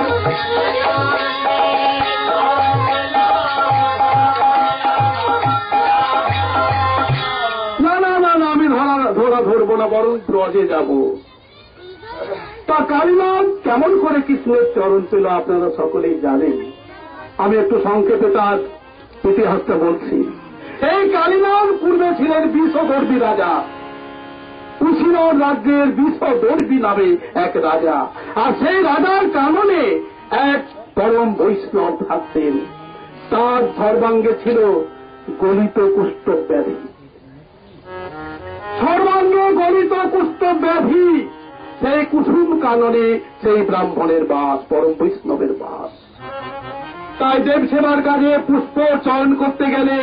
আমি ধরা ধরবো না, বরং ব্রজে যাব। তা কালীনাথ কেমন করে কৃষ্ণের চরণ পেল আপনারা সকলেই জানেন। আমি একটু সংক্ষেপে তার ইতিহাসটা বলছি। এই কালীনাথ পূর্বে ছিলেন বিষদর্বী রাজা, কুশীনগর রাজ্যের বিষদর্বী নামে এক রাজা। আর সেই রাজার কাননে এক পরম বৈষ্ণব থাকতেন। তার সর্বাঙ্গে ছিল গলিত কুষ্ঠ ব্যাধি, সর্বাঙ্গে গলিত কুষ্ঠ ব্যাধি। সেই কুসুম কাননে সেই ব্রাহ্মণের বাস, পরম বৈষ্ণবের বাস। তাই দেব সেবার কাজে পুষ্প চয়ন করতে গেলে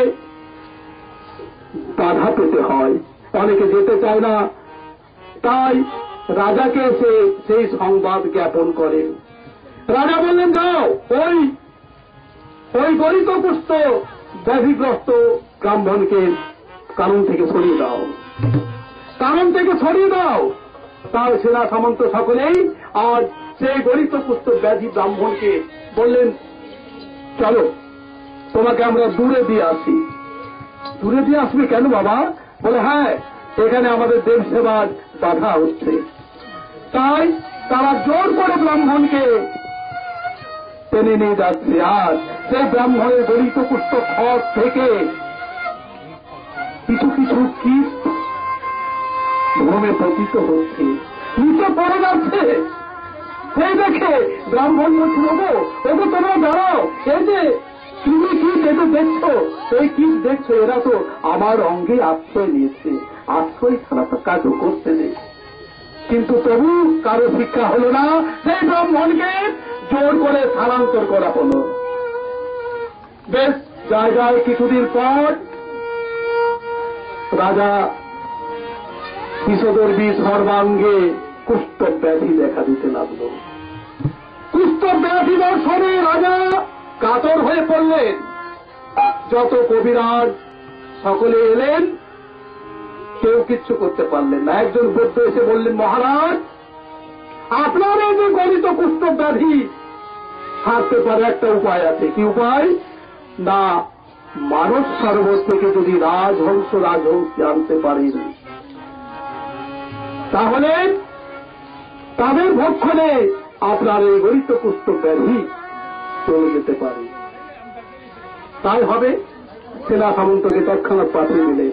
বাধা পেতে হয়, অনেকে যেতে চায় না। তাই রাজাকে সে সেই সংবাদ জ্ঞাপন করেন। রাজা বললেন, যাও ওই গলিত কুষ্ঠ ব্যাধিগ্রস্ত ব্রাহ্মণকে কানন থেকে সরিয়ে দাও, কানন থেকে সরিয়ে দাও। তার সেনা সামন্ত সকলেই আর সেই গলিত কুষ্ঠ ব্যাধি ব্রাহ্মণকে বললেন, চলো তোমাকে আমরা দূরে দিয়ে আসি। দূরে দিয়ে আসবে কেন বাবা? বলে, হ্যাঁ এখানে আমাদের দেব সেবার বাধা হচ্ছে। তাই তারা জোর করে ব্রাহ্মণকে টেনে নিয়ে যাচ্ছে। আর সেই ব্রাহ্মণের গলিত কুষ্ঠ খড় থেকে কিছু কিছু কীট ভূমে পতিত হচ্ছে, নিচে পড়ে যাচ্ছে। সেই দেখে ব্রাহ্মণ বলছিল, ওগো তোমরা দাঁড়াও, এই যে তুমি কীট এটা দেখছো, এই কীট দেখছো, এরা তো আমার অঙ্গে আশ্রয় নিয়েছে, আশ্রয় ছাড়া তো কাজও করতে নেই। কিন্তু তবু কারো শিক্ষা হলো না, সেই ব্রাহ্মণকে জোর করে স্থানান্তর করা হলো। বেশ জায়গায় কিছুদিন পর রাজা বিষদর্বী সর্বাঙ্গে কুষ্ঠ ব্যাধি দেখা দিতে লাগলো। কুষ্ঠ ব্যাধি দর্শনে রাজা কাতর হয়ে পড়লেন। যত কবিরাজ সকলে এলেন, কেউ কিচ্ছু করতে পারলেন না। একজন বৌদ্ধ এসে বললেন, মহারাজ আপনার এই যে গলিত কুষ্ঠ ব্যাধি সারতে পারে একটা উপায় আছে। কি উপায়? না, মানস সরোবর থেকে যদি রাজহংসী আনতে পারেন, তাহলে তাদের ভক্ষণে আপনার এই গলিত কুষ্ঠ ব্যাধি চলে যেতে পারে। তাই হবে। সেনা সামন্তকে তৎক্ষণাৎ পাঠিয়ে দিলে।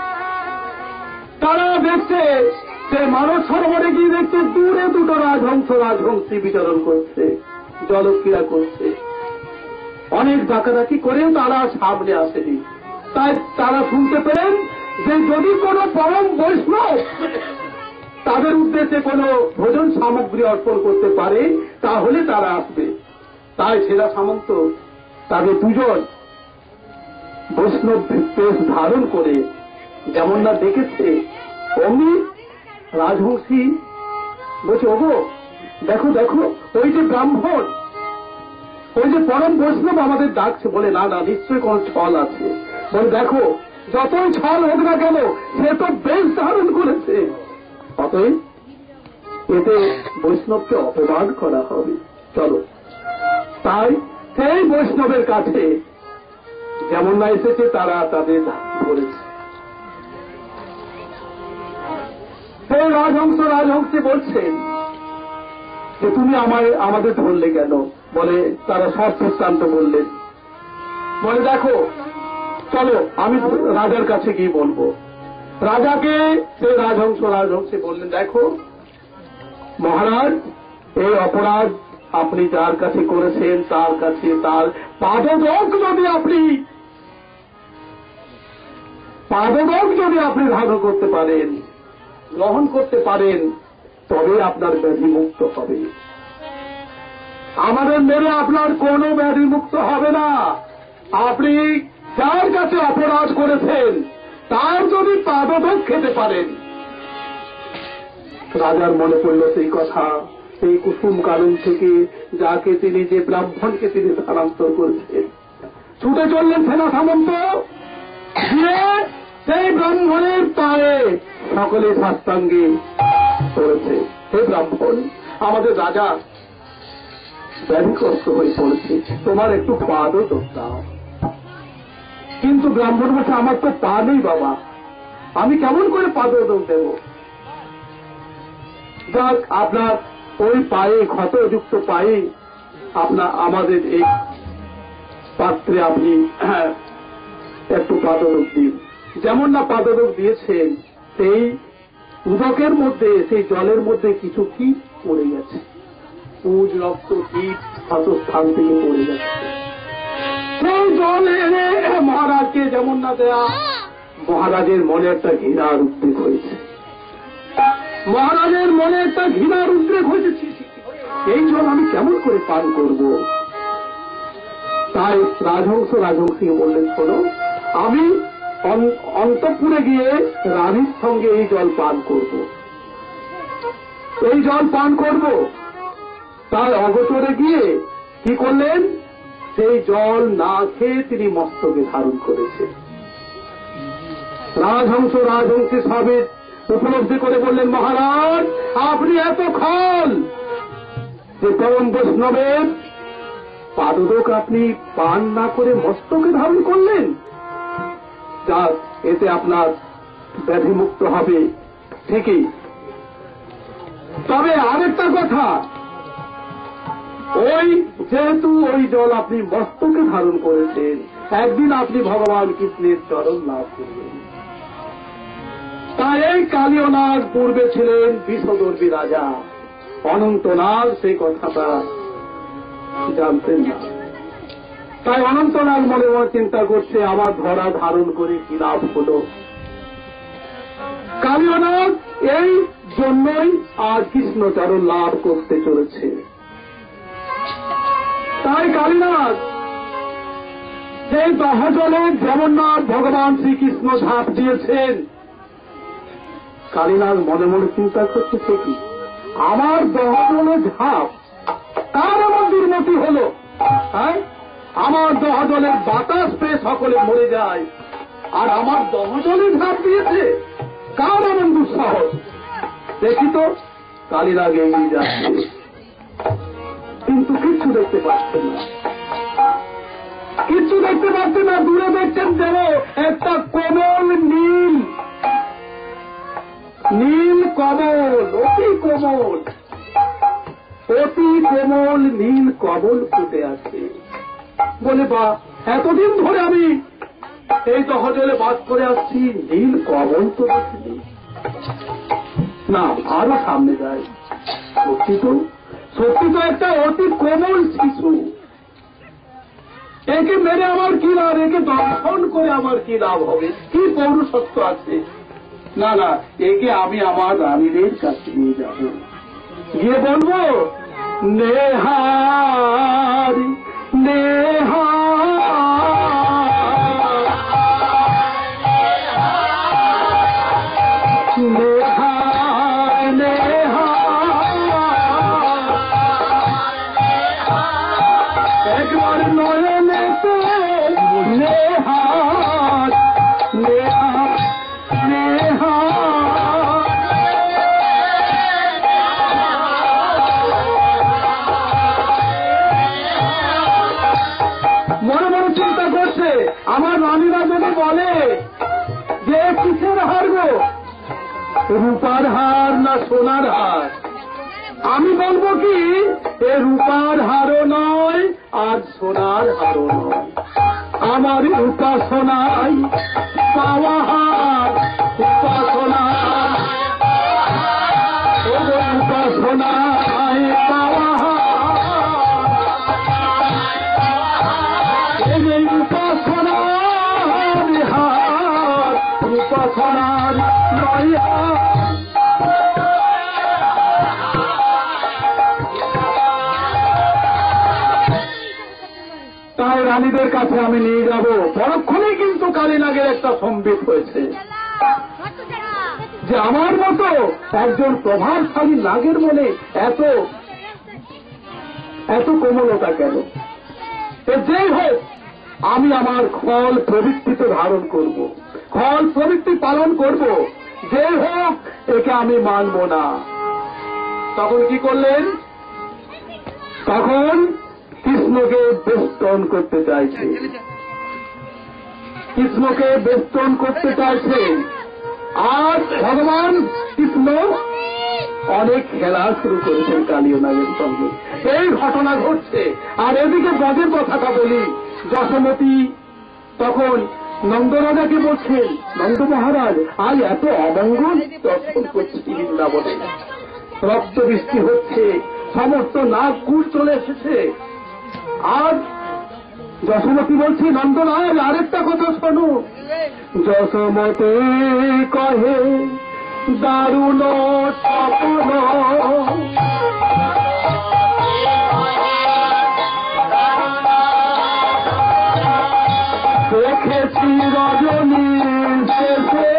তারা দেখছে সে মানস সরোবরে গিয়ে দেখছে দূরে দুটো রাজহংসী বিচরণ করছে, জলক্রিয়া করছে। অনেক ডাকাডাকি করেও তারা সামনে আসেনি। তাই তারা শুনতে পেলেন যে যদি কোনো পরম বৈষ্ণব তাদের উদ্দেশ্যে কোনো ভোজন সামগ্রী অর্পণ করতে পারে, তাহলে তারা আসবে। তাই সেনা সামন্ত তাদের দুজন বৈষ্ণব বেশ ধারণ করে যেমন না দেখেছে, অমনি রাজহংসী বলছে, ওগো দেখো দেখো, ওই যে ব্রাহ্মণ, ওই যে পরম বৈষ্ণব আমাদের ডাকছে। বলে না না, নিশ্চয়ই কোন ছল আছে। বলে দেখো, যতই ছল হোক না কেন, সে তো বেশ ধারণ করেছে, অতএব এতে বৈষ্ণবকে অপমান করা হবে, চলো। তাই সেই বৈষ্ণবের কাছে যেমন না এসেছে, তারা তাদের ধরেছে। সেই রাজহংসী বলছেন যে তুমি আমাদের ধরলে কেন? বলে তারা সব বৃত্তান্ত বললেন। বলে দেখো, চলো আমি রাজার কাছে গিয়ে বলবো। রাজাকে সেই রাজহংসী বললেন, দেখো মহারাজ, এই অপরাধ আপনি যার কাছে করেছেন, তার কাছে তার পাদদক যদি আপনি ধারণ করতে পারেন, গ্রহণ করতে পারেন, তবে আপনার ব্যাধি মুক্ত হবে। আমাদের মেরে আপনার কোনো ব্যাধি মুক্ত হবে না। আপনি যার কাছে অপরাধ করেছেন, তার যদি পাদদক খেতে পারেন। রাজার মনে পড়ল সেই কথা, সেই কুসুম কানন থেকে যাকে তিনি, যে ব্রাহ্মণকে তিনি স্থানান্তর করেছেন। ছুটে চললেন সেনা সামন্ত, গিয়ে সেই ব্রাহ্মণের পায়ে সকলে সাষ্টাঙ্গে পড়েছে। হে ব্রাহ্মণ, আমাদের রাজা ব্যাধিগ্রস্ত হয়ে পড়েছে, তোমার একটু পাদদক দাও। কিন্তু ব্রাহ্মণ বলছে, আমার তো পা নেই বাবা, আমি কেমন করে পাদদক দেব? যাক, আপনার ওই পায়ে, ক্ষতযুক্ত পায়ে আমাদের এই পাত্রে আপনি একটু পাদদক দিন। যেমন না পাদদক দিয়েছেন, সেই উদকের মধ্যে, সেই জলের মধ্যে কিছু কীট পড়ে গেছে, পুজ রক্ত কীট ক্ষতস্থান থেকে পড়ে গেছে। সেই জল এনে মহারাজকে যেমন না দেয়া, মহারাজের মনে একটা ঘৃণার উদ্রেক হয়েছে। মহারাজের মনে একটা ঘৃণার উদ্রেক হয়েছে, এই জল আমি কেমন করে পান করব? তাই রাজহংসী বললেন, শোনো, আমি অন্তঃপুরে গিয়ে রানীর সঙ্গে এই জল পান করব, এই জল পান করব। তার অগোচরে গিয়ে কি করলেন? সেই জল না খেয়ে তিনি মস্তকে ধারণ করেছেন। রাজহংসী সবে উপলব্ধি করে বললেন, মহারাজ, আপনি এত খল যে পরম বৈষ্ণবের পাদদক আপনি পান না করে মস্তকে ধারণ করলেন। যাক, এতে আপনার ব্যাধিমুক্ত হবে ঠিকই, তবে আরেকটা কথা, যেহেতু ওই জল আপনি মস্তকে ধারণ করেছেন, একদিন আপনি ভগবান কৃষ্ণের চরণ লাভ করবেন। তাই এই কালীয়নাগ পূর্বে ছিলেন বিষদর্ভী রাজা, অনন্তনাগ সেই কথাটা জানতেন না। তাই অনন্তনাগ মনে মনে চিন্তা করছে, আমার ধরা ধারণ করে কি লাভ হল? কালীয়নাগ এই জন্যই আজ কৃষ্ণচরণ লাভ করতে চলেছে। তাই কালীনাগ সেই দহজলে যেমন না ভগবান শ্রীকৃষ্ণ ঝাঁপ দিয়েছেন, কালীনাগ মনে মনে চিন্তা করছে, সে কি আমার দহজলে ঝাঁপ, তার এমন দুর্মতি হল? হ্যাঁ, আমার দহজলের বাতাস পেয়ে সকলে মরে যায়, আর আমার দহজলে ঝাঁপ দিয়েছে, কার এমন দুঃসাহস? দেখি তো। কালীনাগ এগিয়ে যাচ্ছে, কিন্তু কিচ্ছু দেখতে পাচ্ছেন না, কিচ্ছু দেখতে পাচ্ছেন না। দূরে দেখছেন যেন একটা কোমল নীল কমল, অতি কোমল নীল কমল ফুটে আছে। বলে, বা, এতদিন ধরে আমি এই দহজলে বাস করে আসছি, নীল কমল তো দেখিনি। না, আরো সামনে যায়, সত্যি তো একটা অতি কোমল শিশু। একে মেরে আমার কি লাভ? একে দর্শন করে আমার কি লাভ হবে? কি পৌরুষত্ব আছে? না না, একে আমি আমার রানীদের কাছে নিয়ে যাব, গিয়ে বলবো, নেহারি নেহারি বলবো রূপার হার না সোনার হার? আমি বলবো কি এ রূপার হারও নয় আর সোনার হারও নয়, আমার উপাসনায় পাওয়া হার। উপাসনায় পাওয়া হার, এই উপাসনার হার, উপাসনার নয় হার। তাই রানীদের কাছে আমি নিয়ে যাব, পরক্ষণেই কিন্তু কালীনাগের একটা সম্বিত হয়েছে যে আমার মতো একজন প্রভাবশালী নাগের মনে এত এত কোমলতা কেন? যেই হোক আমি আমার খল প্রবৃত্তি তো ধারণ করব, খল প্রবৃত্তি পালন করব, যেই হোক একে আমি মানব না। তখন কি করলেন? তখন কৃষ্ণকে বেষ্টন করতে চাইছে, কৃষ্ণকে বেষ্টন করতে চাইছে। আর ভগবান কৃষ্ণ অনেক খেলা শুরু করেছেন কালীয় নাগের সঙ্গে। এই ঘটনা ঘটছে। আর এদিকে ব্রজের কথাটা বলি, যশোমতী তখন নন্দরাজাকে বলছেন, নন্দ মহারাজ আজ এত অমঙ্গল দর্শন করছি বৃন্দাবনে, রক্ত বৃষ্টি হচ্ছে, সমস্ত নাগ কুশ চলে এসেছে। আর যশোমতী বলছি, নন্দরাজ আরেকটা কথা শোনো। যশোমতী কহে দারুণ স্বপ্ন, দেখেছি রজনীর শেষে,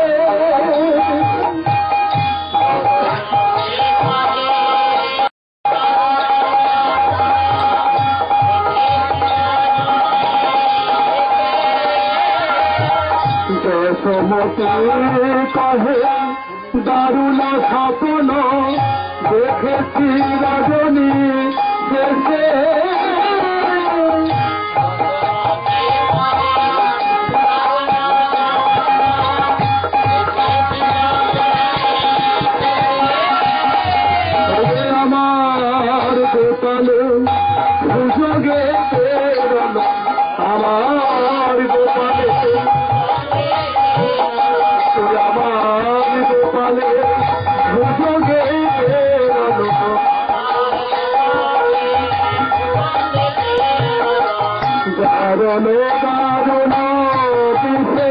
যশোমতী কহে দারুণ স্বপ্ন, দেখেছি রজনী শেষে, আমার গোপালে সুযোগে আমার গোপালে, আমার গোপালে সুযোগে দারুণ দারুণ দিশে,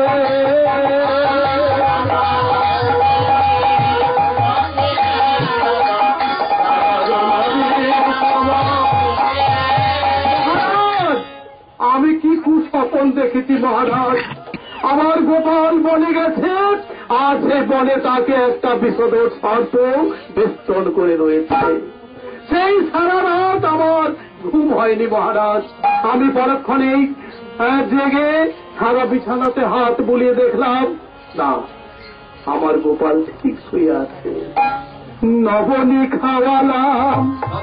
আমি কি কুস্বপন দেখেছি মহারাজ। আমার গোপাল বনে গেছে, আর সে বনে তাকে একটা বিষধর সর্প বেষ্টন করে রয়েছে। সেই সারা রাত আমার ঘুম হয়নি মহারাজ। আমি পরক্ষণেই জেগে সারা বিছানাতে হাত বুলিয়ে দেখলাম, না, আমার গোপাল ঠিক শুয়ে আছে। নবনী খাওয়ালাম,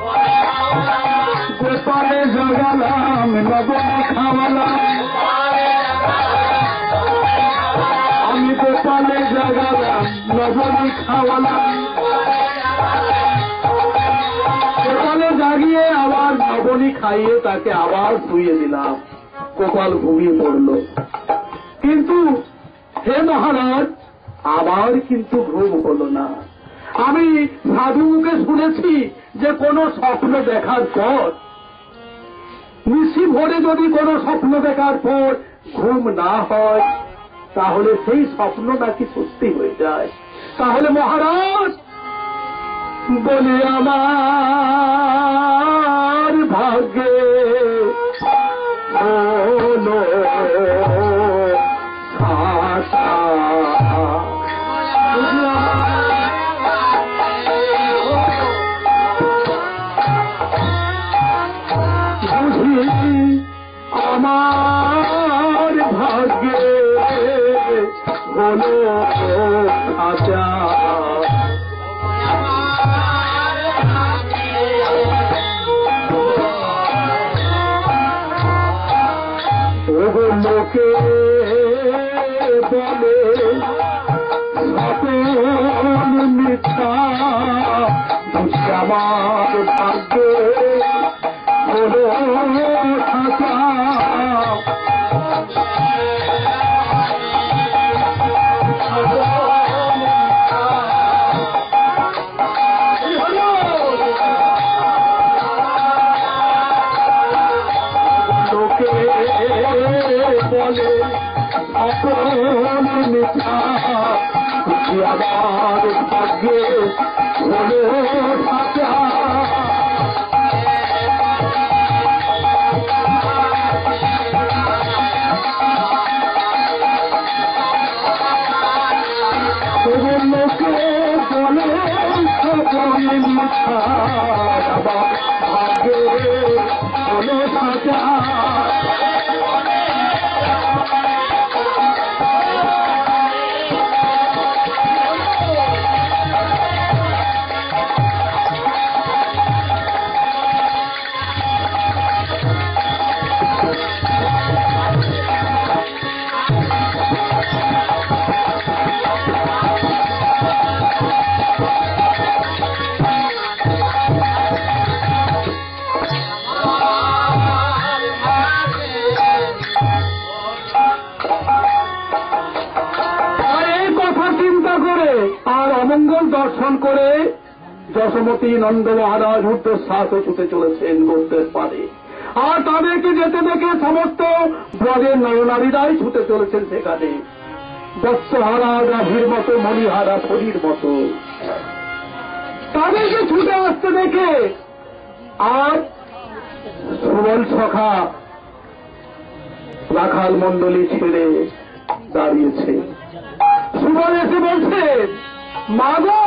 গোপালে জগালাম, নবনী খাওয়ালাম, আমি গোপালে জগালাম, নবনী খাওয়ালাম, গোপালে জাগিয়ে আবার নবনী খাইয়ে তাকে আবার শুয়ে দিলাম। গোপাল ঘুমিয়ে পড়ল। কিন্তু হে মহারাজ, আবার কিন্তু ঘুম হল না। আমি সাধুকে শুনেছি যে কোন স্বপ্ন দেখার পর, নিশি ভোরে যদি কোন স্বপ্ন দেখার পর ঘুম না হয়, তাহলে সেই স্বপ্ন নাকি সত্যি হয়ে যায়। তাহলে মহারাজ বলে আমার ভাগ্যে হলো খাতা, বুঝি আমার ভাগ্যে হলো খাতা, লোকে বলে আমার ভাগ্যে হলো খাঁচা লোকে বলে আপন মিথ্যা আমার ভাগ্যে হলো খাঁচা লোকে বলে আপন মিথ্যা আমার ভাগ্যে হলো খাঁচা আর অমঙ্গল দর্শন করে যশোমতী নন্দ মহারাজ ঊর্ধ্বশ্বাস ছুটে চলেছেন গদ্যের পারে আর তাদেরকে যেতে দেখে সমস্ত ব্রজের নরনারীরাই ছুটে চলেছেন সেখানে বৎসহারা গাভীর মতো মণিহারা শরীর মতো তাদেরকে ছুটে আসতে দেখে আর সুবল সখা রাখাল মণ্ডলী ছেড়ে দাঁড়িয়েছে সুবল এসে বলছে মা গো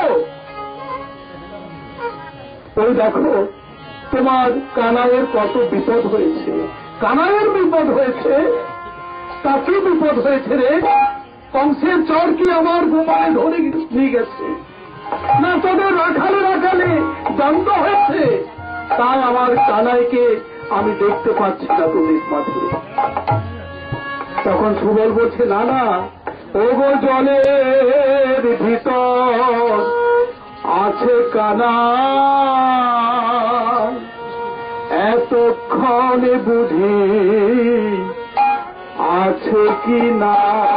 ওই দেখো তোমার কানাইয়ের কত বিপদ হয়েছে কানাইয়ের বিপদ হয়েছে তা কি বিপদ হয়েছে রে কংসের চর কি আমার গোমায় ধরে নিয়ে গেছে না তোদের রাখালে রাখালে দণ্ড হয়েছে তাই আমার কানাইকে আমি দেখতে পাচ্ছি না তোদের মাঝে তখন সুবল বলছে না না ওগো জলের ভিতর আছে কানা এতক্ষণে বুঝি আছে কি না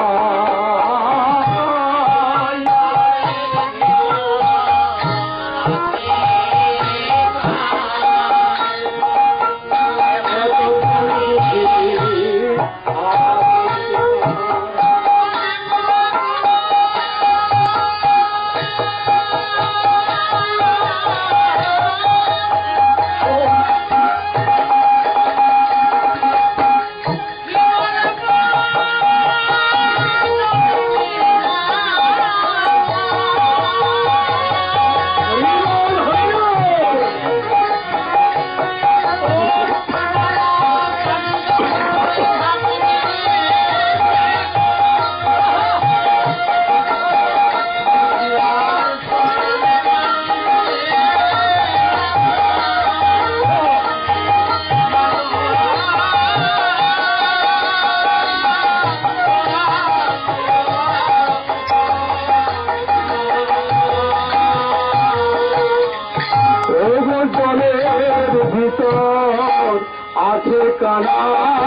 আছে কানা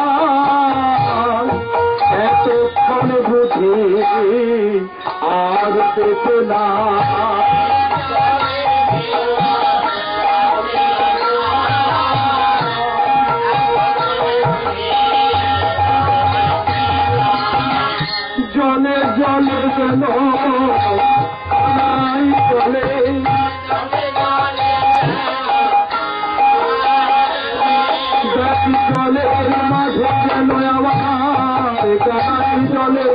এতক্ষণে বুঝি আর দেখে না জলে জলে গেল নাই বলে জলের মাঝে গেল আমার গাই জলে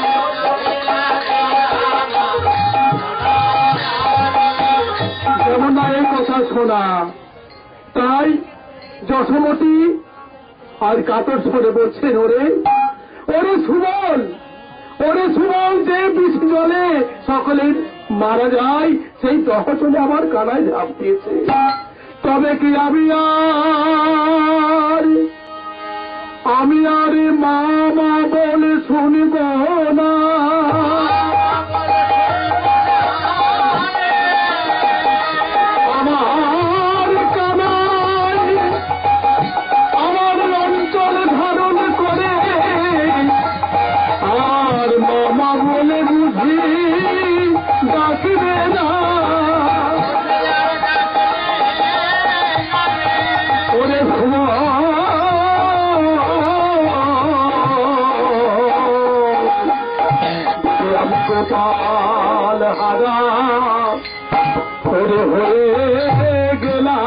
যেমন এই কথা শোনা তাই যশোমতী আর কাতর স্বরে বলছেন ওরে ওরে সুবল যে বিষ জলে সকলের মারা যায় সেই দহজনে আমার কানায় ঝাঁপ দিয়েছে তবে কি আমি আর মা মা বলে শুনিব না আমার গোপাল হারা হয়ে গেলা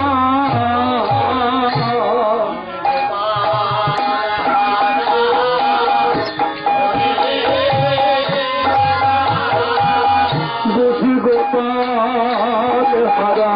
বুঝি গোপাল হারা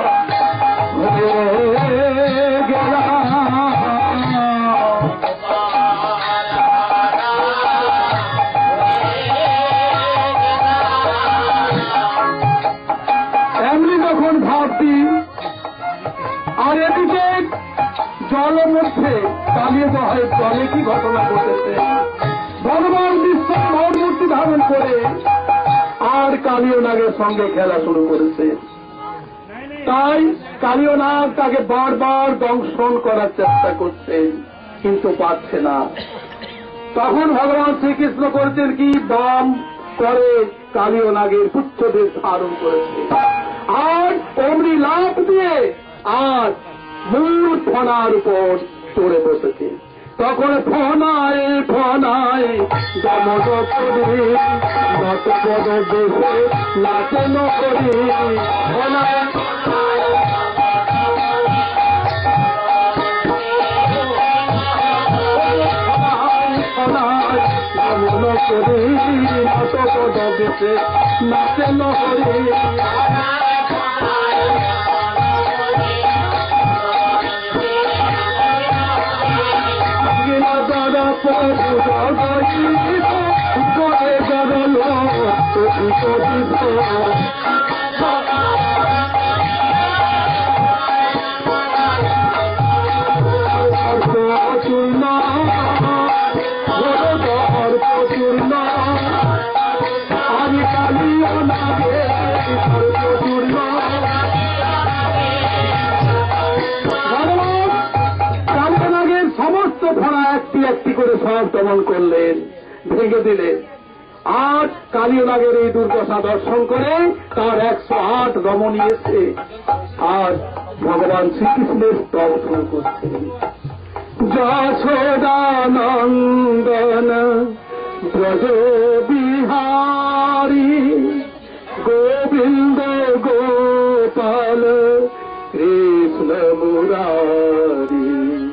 আর এদিকে জলের মধ্যে পালিয়ে যাওয়া হয় জলে কি ঘটনা ঘটেছে ভগবান বিশ্ব মূর্তি ধারণ করে আর কালীয় নাগের সঙ্গে খেলা শুরু করেছে। তাই কালীয় নাগ তাকে বারবার দংশন করার চেষ্টা করছে কিন্তু পারছে না। তখন ভগবান শ্রীকৃষ্ণ করেছেন কি বাম করে কালীয় নাগের পুচ্ছদেশ ধারণ করেছে আর অমনি লাফ দিয়ে আর মূল ফনার উপর চড়ে বসেছে। তখন ফনায় ফনায় দমন করি নটপদ দেশে নাচন করি ফনায় ফনায় দমন করি নটপদ দেশে নাচন করি আমি কালীয় নাগে চূর্ণ সমস্ত ভরা একটি একটি করে সব দমন করলেন ভেঙে দিলেন। আর কালীয় নাগের এই দুর্দশা দর্শন করে তার 108 রমণী এসে আর ভগবান শ্রীকৃষ্ণের স্তব শুরু করছেন। যশোদানন্দন ব্রজ বিহারী গোবিন্দ গোপাল কৃষ্ণ মুরারি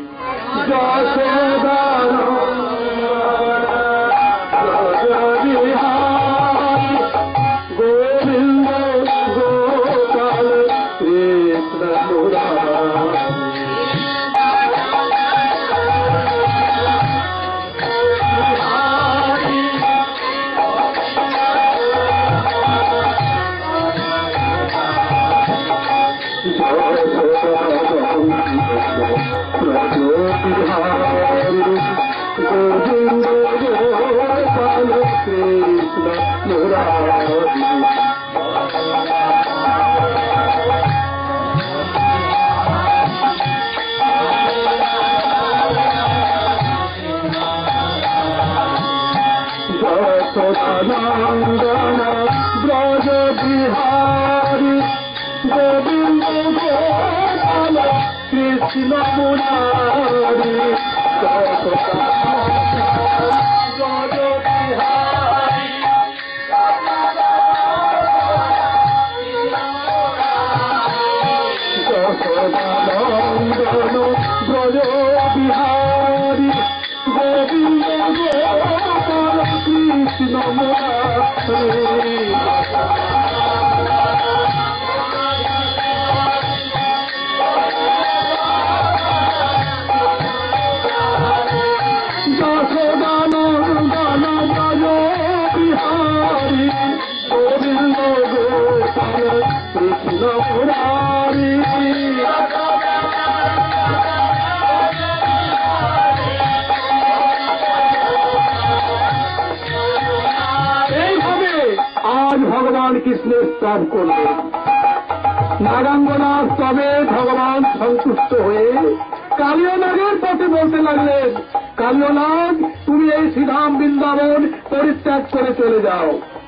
গোবিন্দ গোপাল কৃষ্ণ যশোদানন্দন ব্রজ বিহারী গোবিন্দ গোপাল কৃষ্ণ মুরারি ব্রজ বিহারী যশোদানন্দন ব্রজ বিহারী গোবিন্দ গোপাল কৃষ্ণ মুরারি যশোদানন্দন ব্রজ বিহারী গোবিন্দ গোপাল কৃষ্ণ মুরারি আজ ভগবান কৃষ্ণের স্তব করলেন। নাগাঙ্গনার স্তবে ভগবান সন্তুষ্ট হয়ে কালীয় নাগের পথে বলতে লাগলেন, কালীয় নাগ তুমি এই শ্রীধাম বৃন্দাবন পরিত্যাগ করে চলে যাও,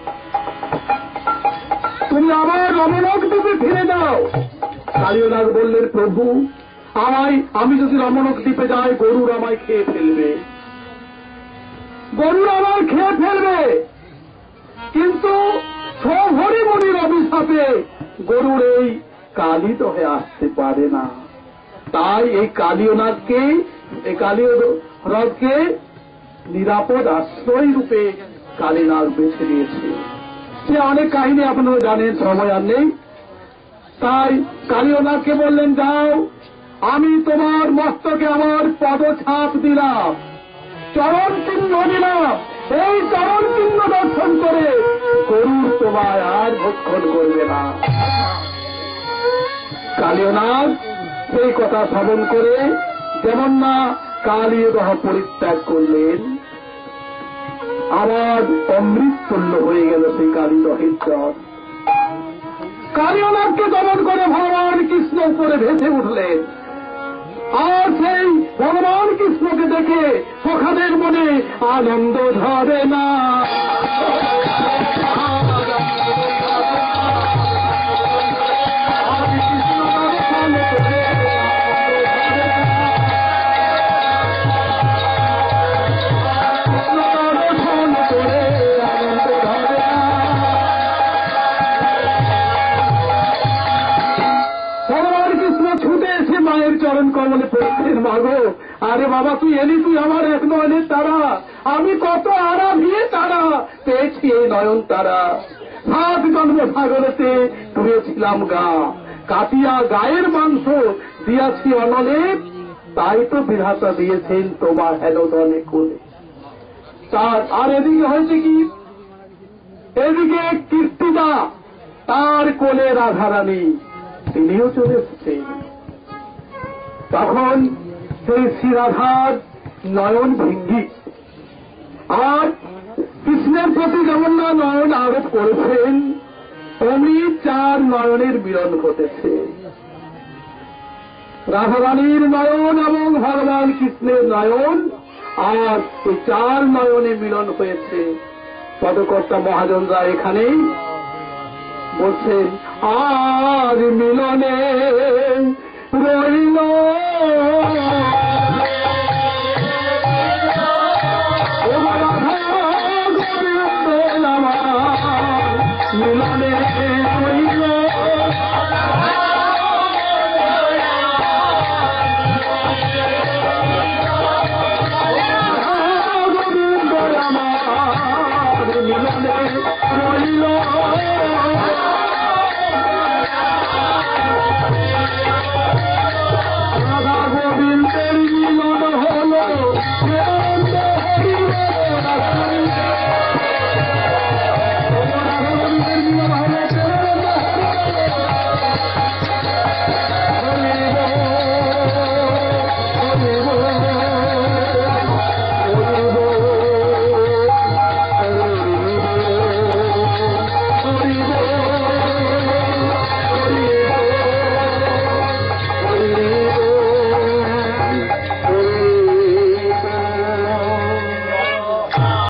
তুমি আবার রমণক দ্বীপে ফিরে যাও। কালীয় নাগ বললেন, প্রভু আমি যদি রমণক দ্বীপে যাই গরুর আমায় খেয়ে ফেলবে, গরুর আমায় খেয়ে ফেলবে, কিন্তু সভরিমণির অভিশাপে গরুর এই কালিত হয়ে আসতে পারে না। তাই এই কালীয়নাথকে, এই কালীয় হ্রদকে নিরাপদ আশ্রয় রূপে কালীনাথ বেছে নিয়েছে। সে অনেক কাহিনী আপনারা জানেন, সময় আর নেই। তাই কালীয়নাথকে বললেন, যাও, আমি তোমার মস্তকে আমার পদছাপ দিলাম, চরণ চিহ্ন দিলাম, এই চরণ চিহ্ন দর্শন করে গরুর তোমায় আর ভক্ষণ করবে না। কালীয়নাথ সেই কথা শ্রবণ করে যেমন না কালীয় দেহ পরিত্যাগ করলেন, আবার অমৃত তুল্য হয়ে গেল সেই কালী দহের জল। কালীয়নাথকে দমন করে ভগবান কৃষ্ণ উপরে ভেসে উঠলেন। আর সেই ভগবান কৃষ্ণকে দেখে সখাদের মনে আনন্দ ধরে না। মায়ের চরণ কমলে পড়ছেন, মাগো, আরে বাবা তুই এলি, তুই আমার এক নয়নের তারা, আমি কত আরা দিয়ে তারা পেয়েছি এই নয়ন তারা। 7 জন্ম সাগরেতে ধুয়েছিলাম গা, কাটিয়া গায়ের মাংস দিয়াছি অনলে, তাই তো বিধাতা দিয়েছেন তোমার হেলদনে কোলে। আর এদিকে হয়েছে কি, এদিকে কীর্তিদা, তার কোলে রাধারানী, তিনিও চলে এসেছেন। তখন সেই শ্রীরাধার নয়ন ভঙ্গি আর কৃষ্ণের প্রতি যেমন না নয়ন আরোপ করেছেন, অমনি 4 নয়নের মিলন ঘটেছে। রাধারানীর নয়ন এবং ভগবান কৃষ্ণের নয়ন, আর এই 4 নয়নে মিলন হয়েছে। পদকর্তা মহাজনরা এখানেই বলছেন, আর মিলনে রইল